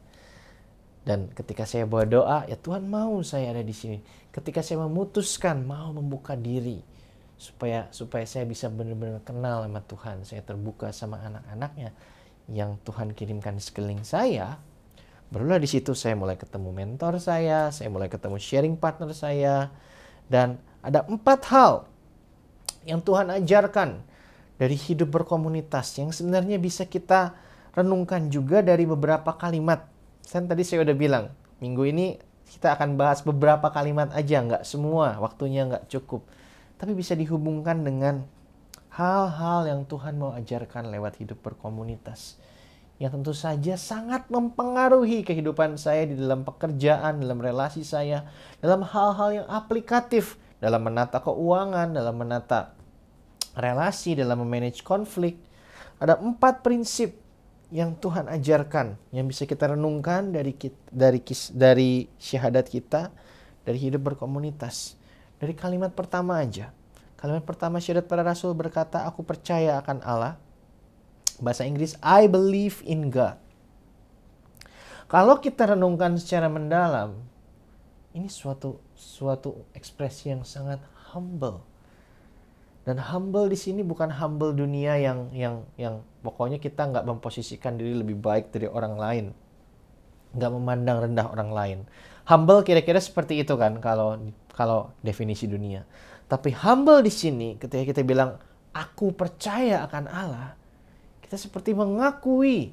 Dan ketika saya bawa doa, ya Tuhan mau saya ada di sini. Ketika saya memutuskan mau membuka diri supaya supaya saya bisa benar-benar kenal sama Tuhan, saya terbuka sama anak-anaknya yang Tuhan kirimkan di sekeliling saya, barulah di situ saya mulai ketemu mentor saya, saya mulai ketemu sharing partner saya, dan ada empat hal yang Tuhan ajarkan dari hidup berkomunitas yang sebenarnya bisa kita renungkan juga dari beberapa kalimat. Kan tadi saya udah bilang, minggu ini kita akan bahas beberapa kalimat aja, nggak semua, waktunya nggak cukup. Tapi bisa dihubungkan dengan hal-hal yang Tuhan mau ajarkan lewat hidup berkomunitas. Yang tentu saja sangat mempengaruhi kehidupan saya di dalam pekerjaan, dalam relasi saya, dalam hal-hal yang aplikatif, dalam menata keuangan, dalam menata relasi, dalam memanage konflik. Ada empat prinsip yang Tuhan ajarkan, yang bisa kita renungkan dari dari dari syahadat kita, dari hidup berkomunitas. Dari kalimat pertama aja. Kalimat pertama syahadat para rasul berkata, aku percaya akan Allah. Bahasa Inggris, I believe in God. Kalau kita renungkan secara mendalam, ini suatu suatu ekspresi yang sangat humble. Dan humble di sini bukan humble dunia yang yang yang pokoknya kita nggak memposisikan diri lebih baik dari orang lain, nggak memandang rendah orang lain. Humble kira-kira seperti itu kan kalau kalau definisi dunia. Tapi humble di sini ketika kita bilang aku percaya akan Allah, kita seperti mengakui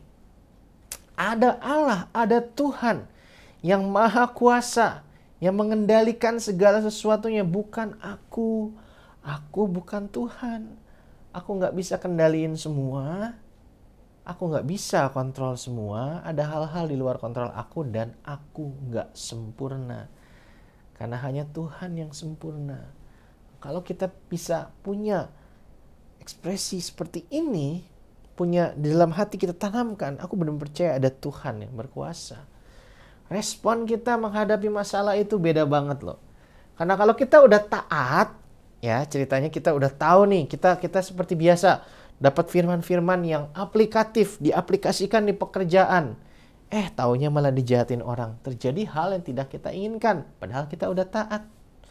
ada Allah, ada Tuhan yang maha kuasa, yang mengendalikan segala sesuatunya, bukan aku. Aku bukan Tuhan. Aku nggak bisa kendaliin semua. Aku nggak bisa kontrol semua. Ada hal-hal di luar kontrol aku dan aku nggak sempurna. Karena hanya Tuhan yang sempurna. Kalau kita bisa punya ekspresi seperti ini, punya di dalam hati kita tanamkan, aku benar-benar percaya ada Tuhan yang berkuasa. Respon kita menghadapi masalah itu beda banget loh. Karena kalau kita udah taat, ya ceritanya kita udah tahu nih, kita kita seperti biasa dapat firman-firman yang aplikatif, diaplikasikan di pekerjaan. Eh, taunya malah dijahatin orang. Terjadi hal yang tidak kita inginkan, padahal kita udah taat.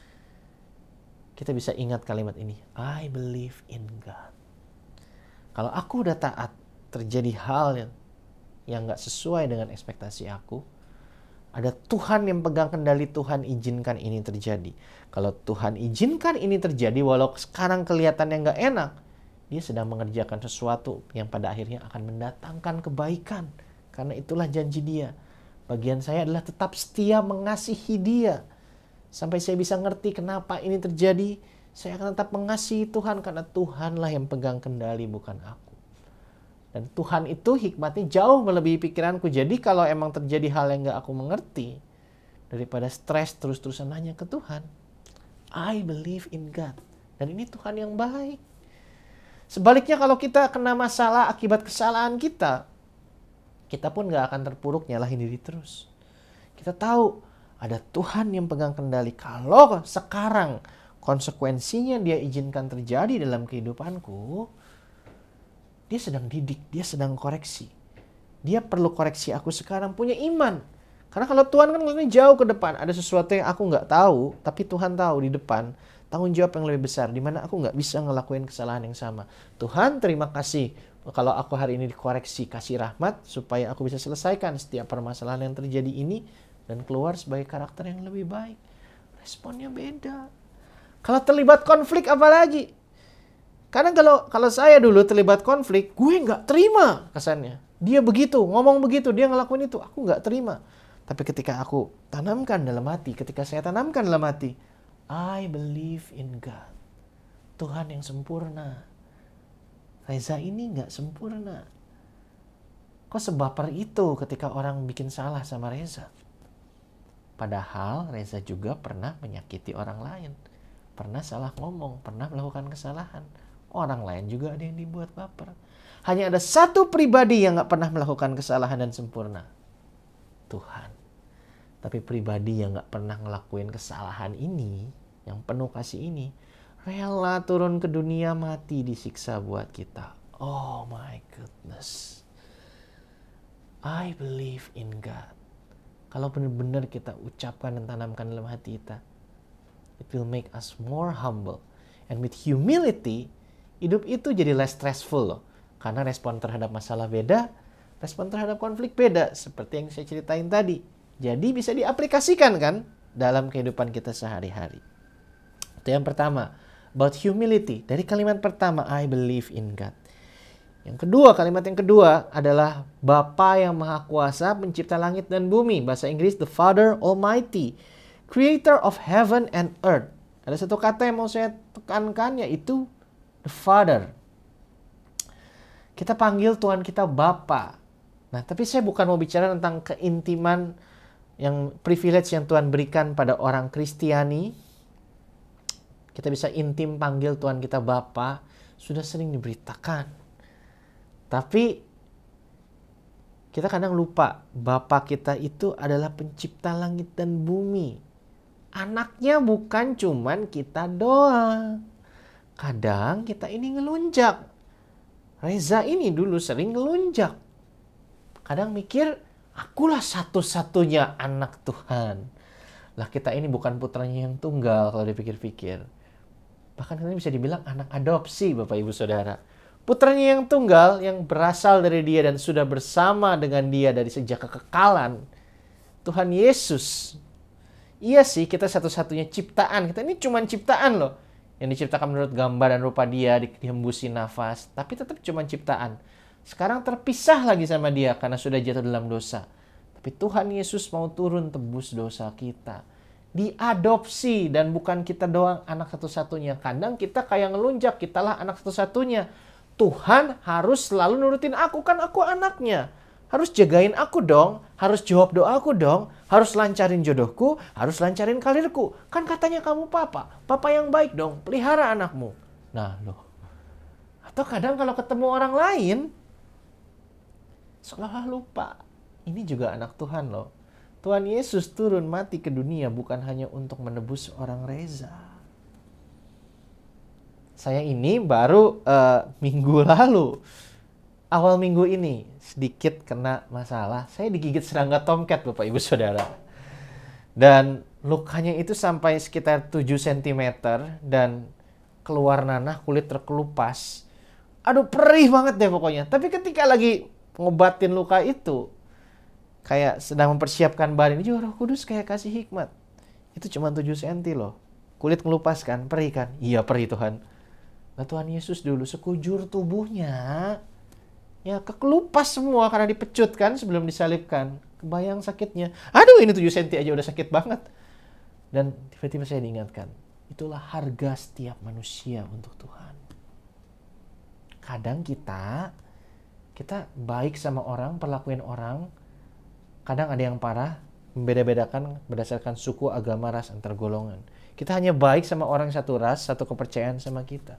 Kita bisa ingat kalimat ini, I believe in God. Kalau aku udah taat, terjadi hal yang yang nggak sesuai dengan ekspektasi aku, ada Tuhan yang pegang kendali, Tuhan izinkan ini terjadi. Kalau Tuhan izinkan ini terjadi, walau sekarang kelihatannya nggak enak, dia sedang mengerjakan sesuatu yang pada akhirnya akan mendatangkan kebaikan. Karena itulah janji dia. Bagian saya adalah tetap setia mengasihi dia. Sampai saya bisa ngerti kenapa ini terjadi, saya akan tetap mengasihi Tuhan karena Tuhanlah yang pegang kendali, bukan aku. Dan Tuhan itu hikmatnya jauh melebihi pikiranku. Jadi kalau emang terjadi hal yang gak aku mengerti, daripada stres terus-terusan nanya ke Tuhan, I believe in God. Dan ini Tuhan yang baik. Sebaliknya kalau kita kena masalah akibat kesalahan kita, kita pun gak akan terpuruk nyalahin diri terus. Kita tahu ada Tuhan yang pegang kendali. Kalau sekarang konsekuensinya dia izinkan terjadi dalam kehidupanku, dia sedang didik, dia sedang koreksi. Dia perlu koreksi aku sekarang, punya iman. Karena kalau Tuhan kan ngeliatnya jauh ke depan, ada sesuatu yang aku nggak tahu, tapi Tuhan tahu di depan, tanggung jawab yang lebih besar, di mana aku nggak bisa ngelakuin kesalahan yang sama. Tuhan terima kasih, kalau aku hari ini dikoreksi, kasih rahmat, supaya aku bisa selesaikan setiap permasalahan yang terjadi ini, dan keluar sebagai karakter yang lebih baik. Responnya beda. Kalau terlibat konflik apalagi? Karena kalau kalau saya dulu terlibat konflik, gue nggak terima kesannya. Dia begitu, ngomong begitu, dia ngelakuin itu, aku nggak terima. Tapi ketika aku tanamkan dalam hati, ketika saya tanamkan dalam hati, I believe in God. Tuhan yang sempurna. Reza ini nggak sempurna. Kok sebaper itu ketika orang bikin salah sama Reza? Padahal Reza juga pernah menyakiti orang lain. Pernah salah ngomong, pernah melakukan kesalahan. Orang lain juga ada yang dibuat baper. Hanya ada satu pribadi yang gak pernah melakukan kesalahan dan sempurna. Tuhan. Tapi pribadi yang gak pernah ngelakuin kesalahan ini, yang penuh kasih ini, rela turun ke dunia mati disiksa buat kita. Oh my goodness. I believe in God. Kalau benar-benar kita ucapkan dan tanamkan dalam hati kita, it will make us more humble. And with humility, hidup itu jadi less stressful loh. Karena respon terhadap masalah beda, respon terhadap konflik beda. Seperti yang saya ceritain tadi. Jadi bisa diaplikasikan kan dalam kehidupan kita sehari-hari. Itu yang pertama. About humility. Dari kalimat pertama, I believe in God. Yang kedua, kalimat yang kedua adalah Bapa yang Maha Kuasa, pencipta langit dan bumi. Bahasa Inggris, the Father Almighty, creator of heaven and earth. Ada satu kata yang mau saya tekankan, yaitu the Father. Kita panggil Tuhan kita Bapa. Nah, tapi saya bukan mau bicara tentang keintiman, yang privilege yang Tuhan berikan pada orang Kristiani. Kita bisa intim panggil Tuhan kita Bapa. Sudah sering diberitakan. Tapi kita kadang lupa Bapa kita itu adalah pencipta langit dan bumi. Anaknya bukan cuman kita doang. Kadang kita ini ngelunjak. Reza ini dulu sering ngelunjak. Kadang mikir, Akulah satu-satunya anak Tuhan. Lah kita ini bukan putranya yang tunggal kalau dipikir-pikir. Bahkan kita bisa dibilang anak adopsi Bapak Ibu Saudara. Putranya yang tunggal yang berasal dari dia dan sudah bersama dengan dia dari sejak kekekalan. Tuhan Yesus. Iya sih, kita satu-satunya ciptaan. Kita ini cuma ciptaan loh. Yang diciptakan menurut gambar dan rupa dia, di- dihembusi nafas. Tapi tetap cuma ciptaan. Sekarang terpisah lagi sama dia karena sudah jatuh dalam dosa. Tapi Tuhan Yesus mau turun tebus dosa kita. Diadopsi, dan bukan kita doang anak satu-satunya. Kadang kita kayak ngelunjak, kitalah anak satu-satunya. Tuhan harus selalu nurutin aku, kan aku anaknya. Harus jagain aku dong, harus jawab doaku dong, harus lancarin jodohku, harus lancarin karirku. Kan katanya kamu papa, papa yang baik dong, pelihara anakmu. Nah loh. Atau kadang kalau ketemu orang lain, seolah lupa, ini juga anak Tuhan loh. Tuhan Yesus turun mati ke dunia bukan hanya untuk menebus orang reza. Saya ini baru uh, minggu lalu, awal minggu ini, sedikit kena masalah. Saya digigit serangga tomcat Bapak Ibu Saudara. Dan lukanya itu sampai sekitar tujuh sentimeter dan keluar nanah, kulit terkelupas. Aduh, perih banget deh pokoknya. Tapi ketika lagi ngobatin luka itu, kayak sedang mempersiapkan badan, ini juga Roh Kudus kayak kasih hikmat. Itu cuma tujuh sentimeter loh. Kulit ngelupas kan, perih kan? Iya perih Tuhan. Nah Tuhan Yesus dulu sekujur tubuhnya, ya kekelupas semua karena dipecut kan sebelum disalibkan. Kebayang sakitnya. Aduh, ini tujuh sentimeter aja udah sakit banget. Dan tiba-tiba saya diingatkan, itulah harga setiap manusia untuk Tuhan. Kadang kita, kita baik sama orang, perlakuin orang. Kadang ada yang parah, membeda-bedakan berdasarkan suku, agama, ras, antar golongan. Kita hanya baik sama orang satu ras, satu kepercayaan sama kita.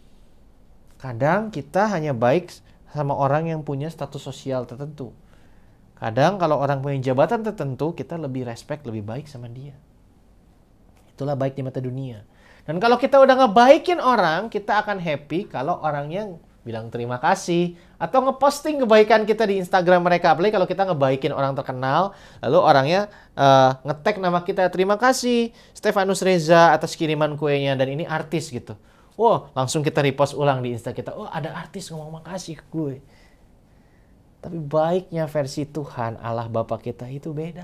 Kadang kita hanya baik sama orang yang punya status sosial tertentu. Kadang kalau orang punya jabatan tertentu, kita lebih respect, lebih baik sama dia. Itulah baik di mata dunia. Dan kalau kita udah ngebaikin orang, kita akan happy kalau orangnya bilang terima kasih. Atau ngeposting kebaikan kita di Instagram mereka. Apalagi kalau kita ngebaikin orang terkenal, lalu orangnya uh, nge-tag nama kita, terima kasih Stefanus Reza atas kiriman kuenya, dan ini artis gitu. Wow, langsung kita repost ulang di Insta kita. Oh, ada artis ngomong makasih ke gue. Tapi baiknya versi Tuhan, Allah Bapa kita itu beda.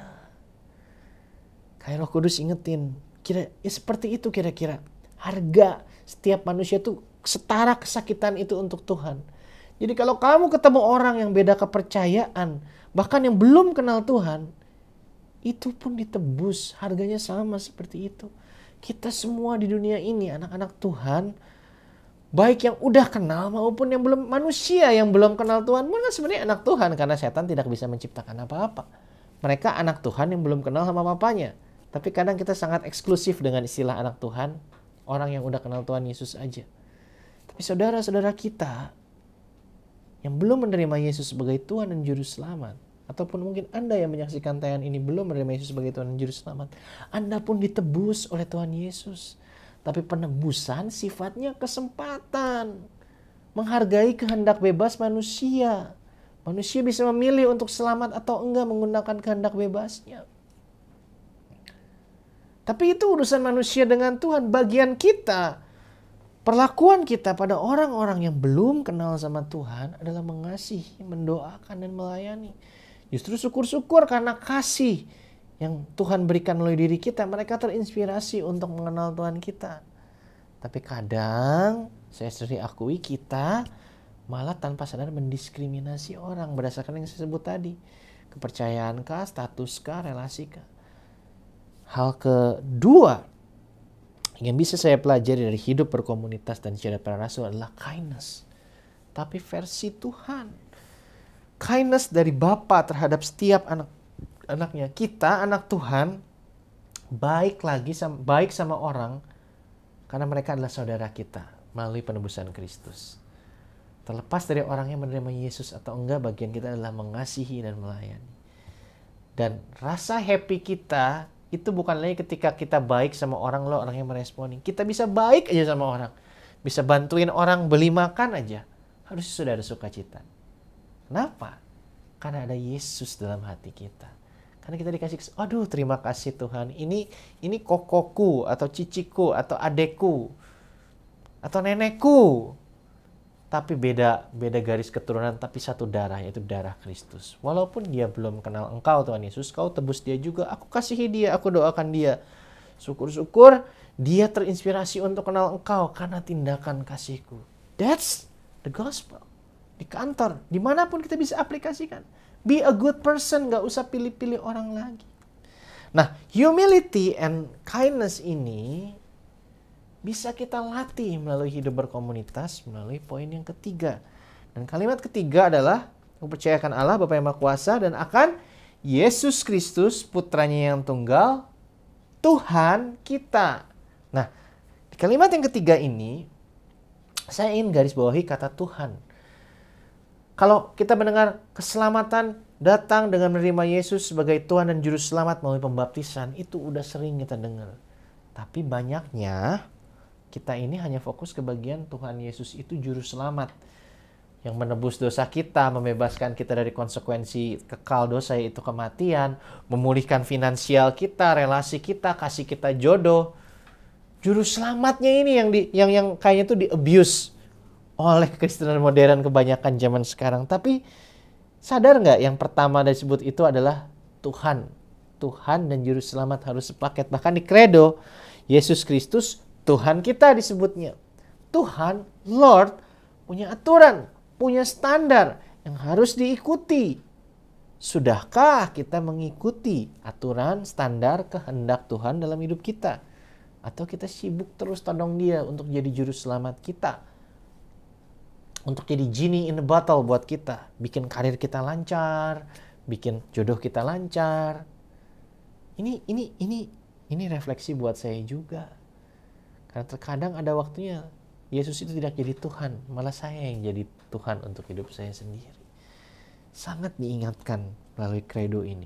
Kayak Roh Kudus ingetin, kira ya seperti itu kira-kira. Harga setiap manusia itu setara kesakitan itu untuk Tuhan. Jadi kalau kamu ketemu orang yang beda kepercayaan, bahkan yang belum kenal Tuhan, itu pun ditebus, harganya sama seperti itu. Kita semua di dunia ini, anak-anak Tuhan, baik yang udah kenal maupun yang belum, manusia yang belum kenal Tuhan, mereka sebenarnya anak Tuhan karena setan tidak bisa menciptakan apa-apa. Mereka anak Tuhan yang belum kenal sama papanya. Tapi kadang kita sangat eksklusif dengan istilah anak Tuhan, orang yang udah kenal Tuhan Yesus aja. Tapi saudara-saudara kita yang belum menerima Yesus sebagai Tuhan dan Juru Selamat, ataupun mungkin Anda yang menyaksikan tayangan ini belum menerima Yesus sebagai Tuhan dan Juru Selamat, Anda pun ditebus oleh Tuhan Yesus. Tapi penebusan sifatnya kesempatan. Menghargai kehendak bebas manusia. Manusia bisa memilih untuk selamat atau enggak menggunakan kehendak bebasnya. Tapi itu urusan manusia dengan Tuhan. Bagian kita, perlakuan kita pada orang-orang yang belum kenal sama Tuhan adalah mengasihi, mendoakan, dan melayani. Justru syukur-syukur karena kasih yang Tuhan berikan melalui diri kita, mereka terinspirasi untuk mengenal Tuhan kita. Tapi kadang, saya sendiri akui, kita malah tanpa sadar mendiskriminasi orang berdasarkan yang saya sebut tadi. Kepercayaan kah, status kah, relasi kah. Hal kedua yang bisa saya pelajari dari hidup berkomunitas dan syahadat para rasul adalah kindness. Tapi versi Tuhan. Kindness dari Bapa terhadap setiap anak anaknya. Kita anak Tuhan baik lagi sama, baik sama orang karena mereka adalah saudara kita melalui penebusan Kristus. Terlepas dari orang yang menerima Yesus atau enggak, bagian kita adalah mengasihi dan melayani. Dan rasa happy kita itu bukan lagi ketika kita baik sama orang, lo orang yang meresponi. Kita bisa baik aja sama orang. Bisa bantuin orang beli makan aja. Harusnya sudah ada sukacita. Kenapa? Karena ada Yesus dalam hati kita. Karena kita dikasih, aduh terima kasih Tuhan, ini ini kokoku, atau ciciku, atau adekku, atau nenekku. Tapi beda beda garis keturunan, tapi satu darah, yaitu darah Kristus. Walaupun dia belum kenal Engkau Tuhan Yesus, Kau tebus dia juga. Aku kasihi dia, aku doakan dia. Syukur-syukur dia terinspirasi untuk kenal Engkau karena tindakan kasihku. That's the gospel. Di kantor, dimanapun kita bisa aplikasikan. Be a good person, gak usah pilih-pilih orang lagi. Nah, humility and kindness ini bisa kita latih melalui hidup berkomunitas, melalui poin yang ketiga. Dan kalimat ketiga adalah, mempercayakan Allah Bapa yang Maha Kuasa dan akan Yesus Kristus, putranya yang tunggal, Tuhan kita. Nah, di kalimat yang ketiga ini, saya ingin garis bawahi kata Tuhan. Kalau kita mendengar keselamatan datang dengan menerima Yesus sebagai Tuhan dan Juru Selamat melalui pembaptisan, itu udah sering kita dengar. Tapi banyaknya kita ini hanya fokus ke bagian Tuhan Yesus itu Juru Selamat. Yang menebus dosa kita, membebaskan kita dari konsekuensi kekal dosa yaitu kematian, memulihkan finansial kita, relasi kita, kasih kita jodoh. Juru Selamatnya ini yang di, yang yang kayaknya itu di-abuse oleh kekristenan modern kebanyakan zaman sekarang. Tapi sadar nggak yang pertama disebut itu adalah Tuhan. Tuhan dan Juru Selamat harus sepaket. Bahkan di kredo, Yesus Kristus Tuhan kita disebutnya. Tuhan, Lord, punya aturan, punya standar yang harus diikuti. Sudahkah kita mengikuti aturan, standar, kehendak Tuhan dalam hidup kita? Atau kita sibuk terus todong dia untuk jadi Juru Selamat kita? Untuk jadi genie in the bottle buat kita. Bikin karir kita lancar, bikin jodoh kita lancar. Ini ini ini ini refleksi buat saya juga. Karena terkadang ada waktunya Yesus itu tidak jadi Tuhan, malah saya yang jadi Tuhan untuk hidup saya sendiri. Sangat diingatkan melalui kredo ini.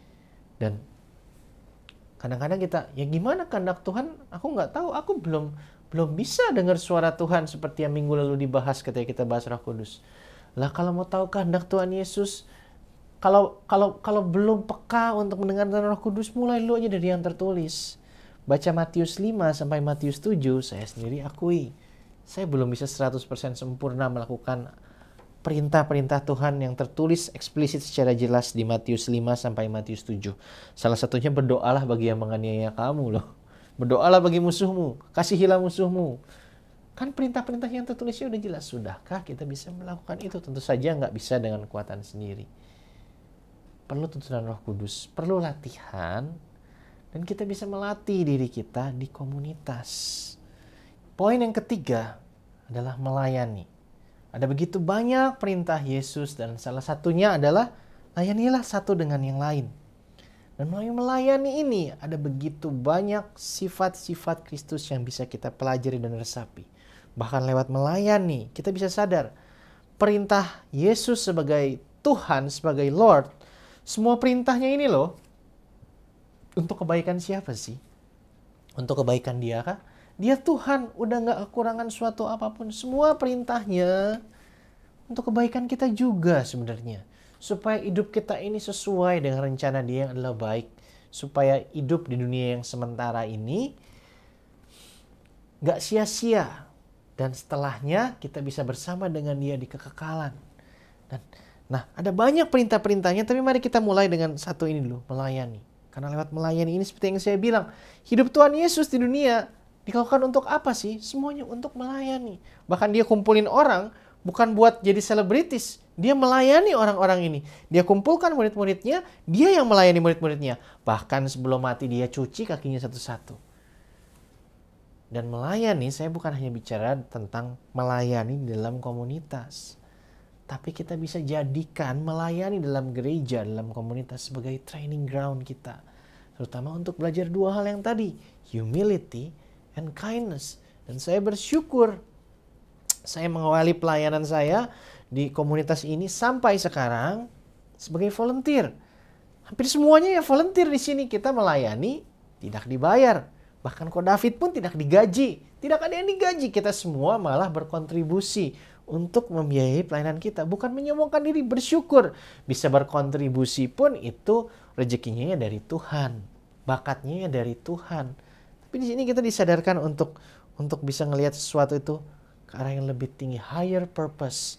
Dan kadang-kadang kita, ya gimana kehendak Tuhan? Aku nggak tahu, aku belum belum bisa dengar suara Tuhan seperti yang minggu lalu dibahas ketika kita bahas Roh Kudus. Lah kalau mau tahu kehendak Tuhan Yesus, kalau kalau kalau belum peka untuk mendengarkan Roh Kudus, mulai dulu aja dari yang tertulis. Baca Matius lima sampai Matius tujuh, saya sendiri akui, saya belum bisa seratus persen sempurna melakukan perintah-perintah Tuhan yang tertulis eksplisit secara jelas di Matius lima sampai Matius tujuh. Salah satunya berdoalah bagi yang menganiaya kamu loh. Berdoalah bagi musuhmu, kasihilah musuhmu. Kan perintah-perintah yang tertulisnya udah jelas. Sudahkah kita bisa melakukan itu? Tentu saja nggak bisa dengan kekuatan sendiri. Perlu tuntunan Roh Kudus, perlu latihan, dan kita bisa melatih diri kita di komunitas. Poin yang ketiga adalah melayani. Ada begitu banyak perintah Yesus dan salah satunya adalah layanilah satu dengan yang lain. Dan melalui melayani ini ada begitu banyak sifat-sifat Kristus yang bisa kita pelajari dan resapi. Bahkan lewat melayani kita bisa sadar perintah Yesus sebagai Tuhan, sebagai Lord, semua perintahnya ini loh untuk kebaikan siapa sih? Untuk kebaikan dia kah? Dia Tuhan, udah gak kekurangan suatu apapun. Semua perintahnya untuk kebaikan kita juga sebenarnya. Supaya hidup kita ini sesuai dengan rencana dia yang adalah baik. Supaya hidup di dunia yang sementara ini gak sia-sia. Dan setelahnya kita bisa bersama dengan dia di kekekalan. Dan, nah, ada banyak perintah-perintahnya, tapi mari kita mulai dengan satu ini dulu, melayani. Karena lewat melayani ini seperti yang saya bilang, hidup Tuhan Yesus di dunia dilakukan untuk apa sih? Semuanya untuk melayani. Bahkan dia kumpulin orang bukan buat jadi selebritis. Dia melayani orang-orang ini. Dia kumpulkan murid-muridnya, dia yang melayani murid-muridnya. Bahkan sebelum mati dia cuci kakinya satu-satu. Dan melayani, saya bukan hanya bicara tentang melayani dalam komunitas. Tapi kita bisa jadikan melayani dalam gereja, dalam komunitas sebagai training ground kita. Terutama untuk belajar dua hal yang tadi. Humility and kindness. Dan saya bersyukur saya mengawali pelayanan saya di komunitas ini sampai sekarang sebagai volunteer. Hampir semuanya ya volunteer di sini. Kita melayani tidak dibayar. Bahkan Ko David pun tidak digaji. Tidak ada yang digaji. Kita semua malah berkontribusi untuk membiayai pelayanan kita. Bukan menyombongkan diri, bersyukur. Bisa berkontribusi pun itu rezekinya ya dari Tuhan. Bakatnya ya dari Tuhan. Tapi di sini kita disadarkan untuk untuk bisa ngelihat sesuatu itu ke arah yang lebih tinggi, higher purpose.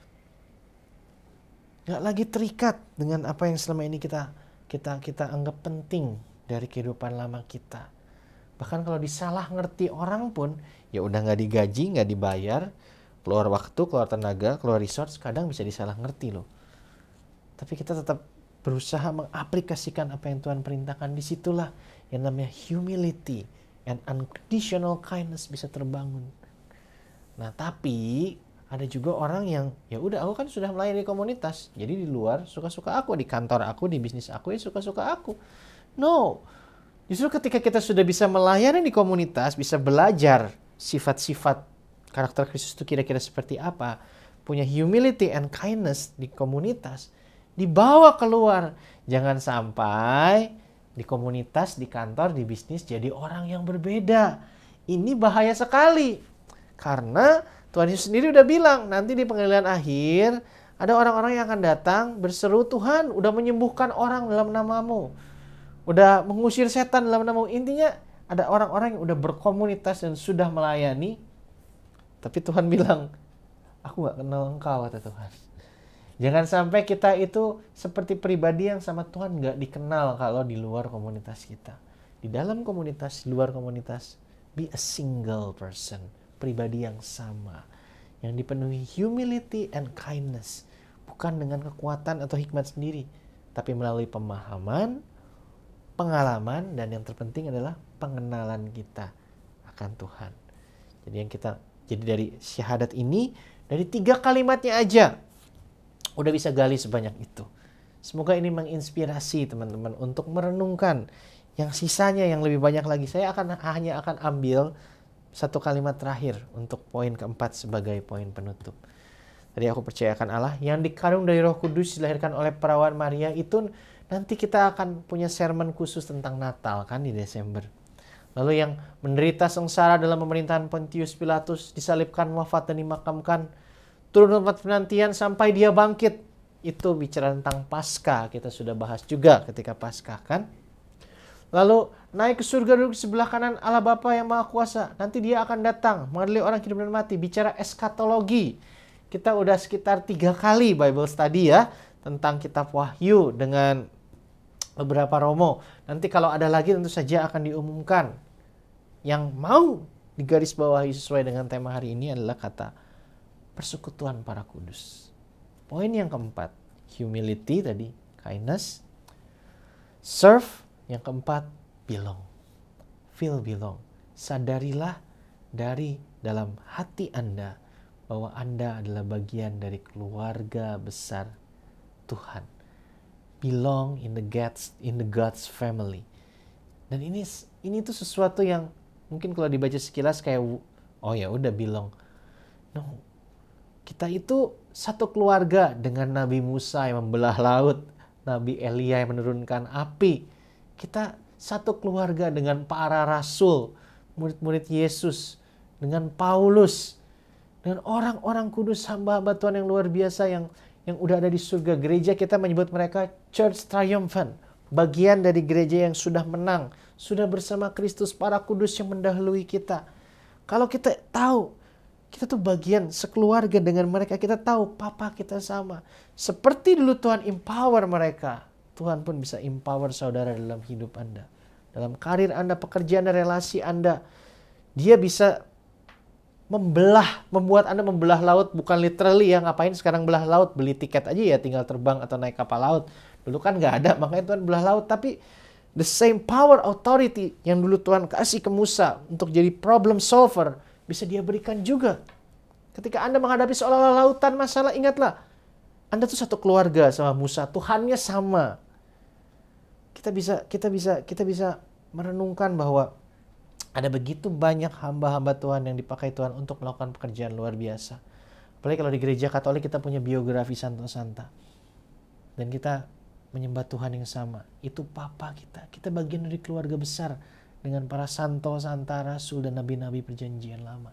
Gak lagi terikat dengan apa yang selama ini kita kita kita anggap penting dari kehidupan lama kita. Bahkan kalau disalah ngerti orang pun, ya udah nggak digaji, nggak dibayar, keluar waktu, keluar tenaga, keluar resource, kadang bisa disalah ngerti loh. Tapi kita tetap berusaha mengaplikasikan apa yang Tuhan perintahkan. Disitulah yang namanya humility and unconditional kindness bisa terbangun. Nah, tapi ada juga orang yang ya udah, aku kan sudah melayani komunitas, jadi di luar suka-suka aku, di kantor aku, di bisnis aku ya suka-suka aku. No, justru ketika kita sudah bisa melayani di komunitas, bisa belajar sifat-sifat karakter Kristus itu kira-kira seperti apa, punya humility and kindness di komunitas, dibawa keluar. Jangan sampai di komunitas, di kantor, di bisnis jadi orang yang berbeda. Ini bahaya sekali. Karena Tuhan Yesus sendiri udah bilang, nanti di pengadilan akhir ada orang-orang yang akan datang berseru, Tuhan udah menyembuhkan orang dalam namamu, udah mengusir setan dalam namamu. Intinya ada orang-orang yang udah berkomunitas dan sudah melayani, tapi Tuhan bilang, aku gak kenal engkau, kata Tuhan. Jangan sampai kita itu seperti pribadi yang sama Tuhan gak dikenal kalau di luar komunitas kita. Di dalam komunitas, di luar komunitas, be a single person, pribadi yang sama, yang dipenuhi humility and kindness, bukan dengan kekuatan atau hikmat sendiri, tapi melalui pemahaman, pengalaman, dan yang terpenting adalah pengenalan kita akan Tuhan. Jadi yang kita, jadi dari syahadat ini, dari tiga kalimatnya aja udah bisa gali sebanyak itu. Semoga ini menginspirasi teman-teman untuk merenungkan yang sisanya yang lebih banyak lagi. Saya akan hanya akan ambil satu kalimat terakhir untuk poin keempat sebagai poin penutup. Tadi aku percayakan Allah yang dikandung dari Roh Kudus, dilahirkan oleh perawan Maria, itu nanti kita akan punya sermon khusus tentang Natal kan di Desember. Lalu yang menderita sengsara dalam pemerintahan Pontius Pilatus, disalibkan, wafat dan dimakamkan, turun tempat penantian sampai dia bangkit. Itu bicara tentang Paskah, kita sudah bahas juga ketika Paskah kan. Lalu naik ke surga, duduk di sebelah kanan Allah Bapa yang Maha Kuasa. Nanti dia akan datang mengadili orang hidup dan mati. Bicara eskatologi. Kita udah sekitar tiga kali Bible study ya tentang kitab Wahyu dengan beberapa romo. Nanti kalau ada lagi tentu saja akan diumumkan. Yang mau digarisbawahi sesuai dengan tema hari ini adalah kata persekutuan para kudus. Poin yang keempat, humility tadi, kindness, serve. Yang keempat, belong. Feel belong. Sadarilah dari dalam hati Anda bahwa Anda adalah bagian dari keluarga besar Tuhan. Belong in the God's in the God's family. Dan ini ini tuh sesuatu yang mungkin kalau dibaca sekilas kayak oh ya udah belong. No. Kita itu satu keluarga dengan Nabi Musa yang membelah laut, Nabi Elia yang menurunkan api. Kita satu keluarga dengan para rasul, murid-murid Yesus, dengan Paulus, dengan orang-orang kudus, hamba-hamba Tuhan yang luar biasa yang yang udah ada di surga. Gereja kita menyebut mereka Church Triumphant, bagian dari gereja yang sudah menang, sudah bersama Kristus, para kudus yang mendahului kita. Kalau kita tahu, kita tuh bagian sekeluarga dengan mereka, kita tahu papa kita sama. Seperti dulu Tuhan empower mereka, Tuhan pun bisa empower saudara dalam hidup Anda. Dalam karir Anda, pekerjaan dan relasi Anda. Dia bisa membelah, membuat Anda membelah laut. Bukan literally ya, ngapain sekarang belah laut. Beli tiket aja ya, tinggal terbang atau naik kapal laut. Dulu kan nggak ada, makanya Tuhan belah laut. Tapi the same power, authority yang dulu Tuhan kasih ke Musa untuk jadi problem solver, bisa dia berikan juga. Ketika Anda menghadapi seolah-olah lautan masalah, ingatlah. Anda tuh satu keluarga sama Musa, Tuhannya sama. Kita bisa kita bisa kita bisa merenungkan bahwa ada begitu banyak hamba-hamba Tuhan yang dipakai Tuhan untuk melakukan pekerjaan luar biasa. Apalagi kalau di gereja Katolik kita punya biografi Santo Santa. Dan kita menyembah Tuhan yang sama. Itu papa kita. Kita bagian dari keluarga besar dengan para Santo Santa, Rasul dan Nabi-Nabi perjanjian lama.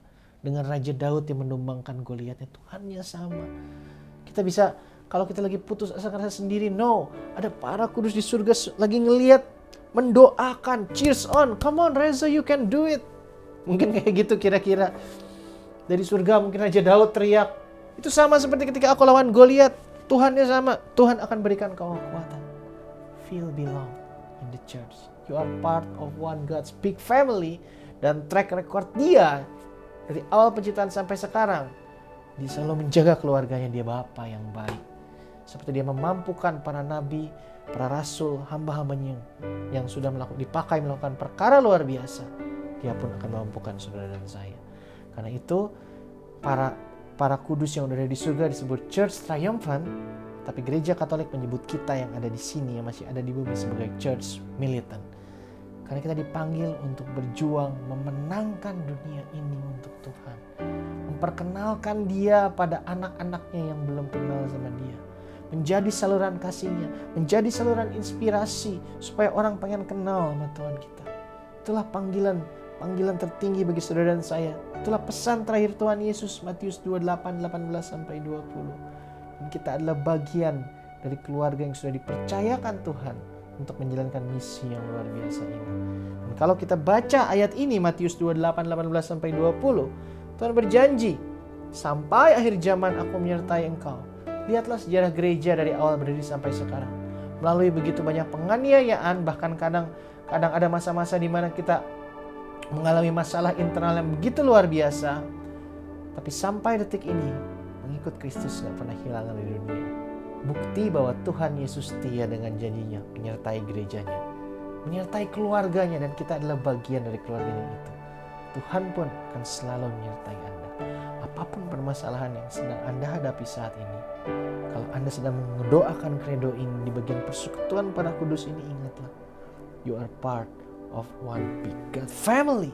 dengan Raja Daud yang menumbangkan Goliatnya. Tuhannya sama. Kita bisa, kalau kita lagi putus asa rasa sendiri, no, ada para kudus di surga lagi ngeliat, mendoakan, cheers on, come on Reza, you can do it. Mungkin kayak gitu kira-kira. Dari surga mungkin Raja Daud teriak. Itu sama seperti ketika aku lawan Goliat. Tuhannya sama. Tuhan akan berikan kau kekuatan. Feel belong in the church. You are part of one God's big family. Dan track record dia dari awal penciptaan sampai sekarang, dia selalu menjaga keluarganya. Dia Bapa yang baik. Seperti dia memampukan para nabi, para rasul, hamba-hambanya yang sudah melakukan, dipakai melakukan perkara luar biasa, dia pun akan memampukan saudara dan saya. Karena itu para para kudus yang udah ada di surga disebut Church Triumphant, tapi gereja Katolik menyebut kita yang ada di sini, yang masih ada di bumi, sebagai Church Militant. Karena kita dipanggil untuk berjuang memenangkan dunia ini untuk Tuhan, memperkenalkan Dia pada anak-anaknya yang belum kenal sama Dia, menjadi saluran kasih-Nya, menjadi saluran inspirasi supaya orang pengen kenal sama Tuhan kita. Itulah panggilan panggilan tertinggi bagi saudara dan saya. Itulah pesan terakhir Tuhan Yesus, Matius dua puluh delapan, delapan belas sampai dua puluh. Dan kita adalah bagian dari keluarga yang sudah dipercayakan Tuhan untuk menjalankan misi yang luar biasa ini. Dan kalau kita baca ayat ini, Matius dua puluh delapan, delapan belas sampai dua puluh, Tuhan berjanji, sampai akhir zaman aku menyertai engkau. Lihatlah sejarah gereja dari awal berdiri sampai sekarang. Melalui begitu banyak penganiayaan, bahkan kadang kadang ada masa-masa di mana kita mengalami masalah internal yang begitu luar biasa. Tapi sampai detik ini, mengikut Kristus gak pernah hilang dari dunia. Bukti bahwa Tuhan Yesus setia dengan janjinya, menyertai gerejanya, menyertai keluarganya, dan kita adalah bagian dari keluarganya itu. Tuhan pun akan selalu menyertai Anda. Apapun permasalahan yang sedang Anda hadapi saat ini, kalau Anda sedang mendoakan kredo ini di bagian persekutuan para kudus ini, ingatlah, you are part of one big God family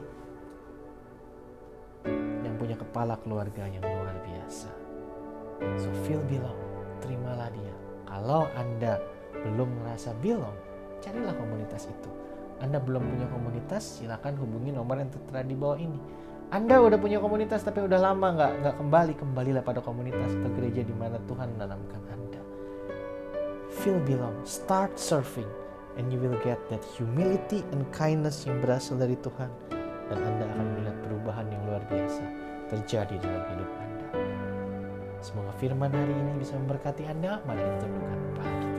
yang punya kepala keluarga yang luar biasa. So feel belong. Terimalah Dia. Kalau Anda belum merasa belong, carilah komunitas itu. Anda belum punya komunitas, silakan hubungi nomor yang tertera di bawah ini. Anda udah punya komunitas tapi udah lama nggak nggak kembali, kembalilah pada komunitas atau gereja di mana Tuhan menanamkan Anda. Feel belong, start serving, and you will get that humility and kindness yang berasal dari Tuhan, dan Anda akan melihat perubahan yang luar biasa terjadi dalam hidup Anda. Semoga firman hari ini bisa memberkati Anda. Mari kita tundukkan kepala kita.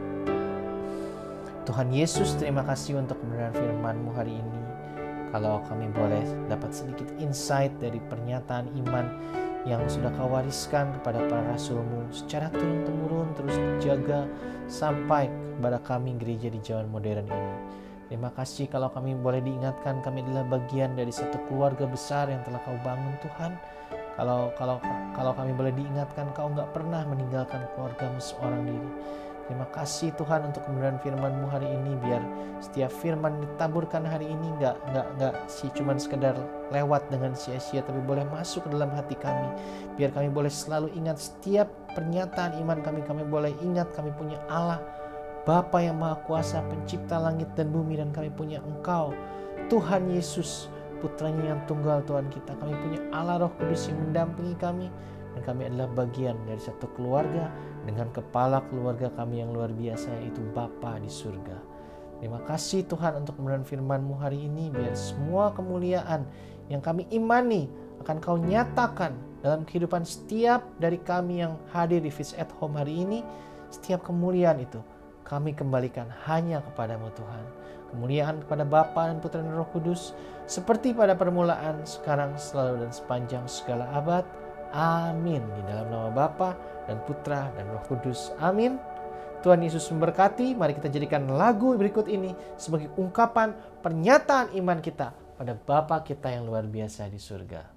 Tuhan Yesus, terima kasih untuk kebenaran firman-Mu hari ini. Kalau kami boleh dapat sedikit insight dari pernyataan iman yang sudah Kau wariskan kepada para rasul-Mu secara turun-temurun, terus dijaga sampai kepada kami gereja di zaman modern ini. Terima kasih kalau kami boleh diingatkan kami adalah bagian dari satu keluarga besar yang telah Kau bangun, Tuhan. Kalau kalau kalau kami boleh diingatkan, Kau nggak pernah meninggalkan keluarga-Mu seorang diri. Terima kasih Tuhan untuk kebenaran firman-Mu hari ini. Biar setiap firman ditaburkan hari ini nggak nggak nggak si cuman sekedar lewat dengan sia-sia, tapi boleh masuk ke dalam hati kami. Biar kami boleh selalu ingat setiap pernyataan iman kami. Kami boleh ingat kami punya Allah, Bapa yang Maha Kuasa, pencipta langit dan bumi, dan kami punya Engkau, Tuhan Yesus, Putranya yang tunggal Tuhan kita. Kami punya Allah Roh Kudus yang mendampingi kami, dan kami adalah bagian dari satu keluarga dengan kepala keluarga kami yang luar biasa, yaitu Bapa di surga. Terima kasih Tuhan untuk kebenaran firman-Mu hari ini. Biar semua kemuliaan yang kami imani akan Kau nyatakan dalam kehidupan setiap dari kami yang hadir di Feast at Home hari ini. Setiap kemuliaan itu kami kembalikan hanya kepada-Mu Tuhan. Kemuliaan kepada Bapa dan Putra dan Roh Kudus, seperti pada permulaan, sekarang, selalu, dan sepanjang segala abad. Amin. Di dalam nama Bapa dan Putra dan Roh Kudus. Amin. Tuhan Yesus memberkati. Mari kita jadikan lagu berikut ini sebagai ungkapan pernyataan iman kita pada Bapa kita yang luar biasa di surga.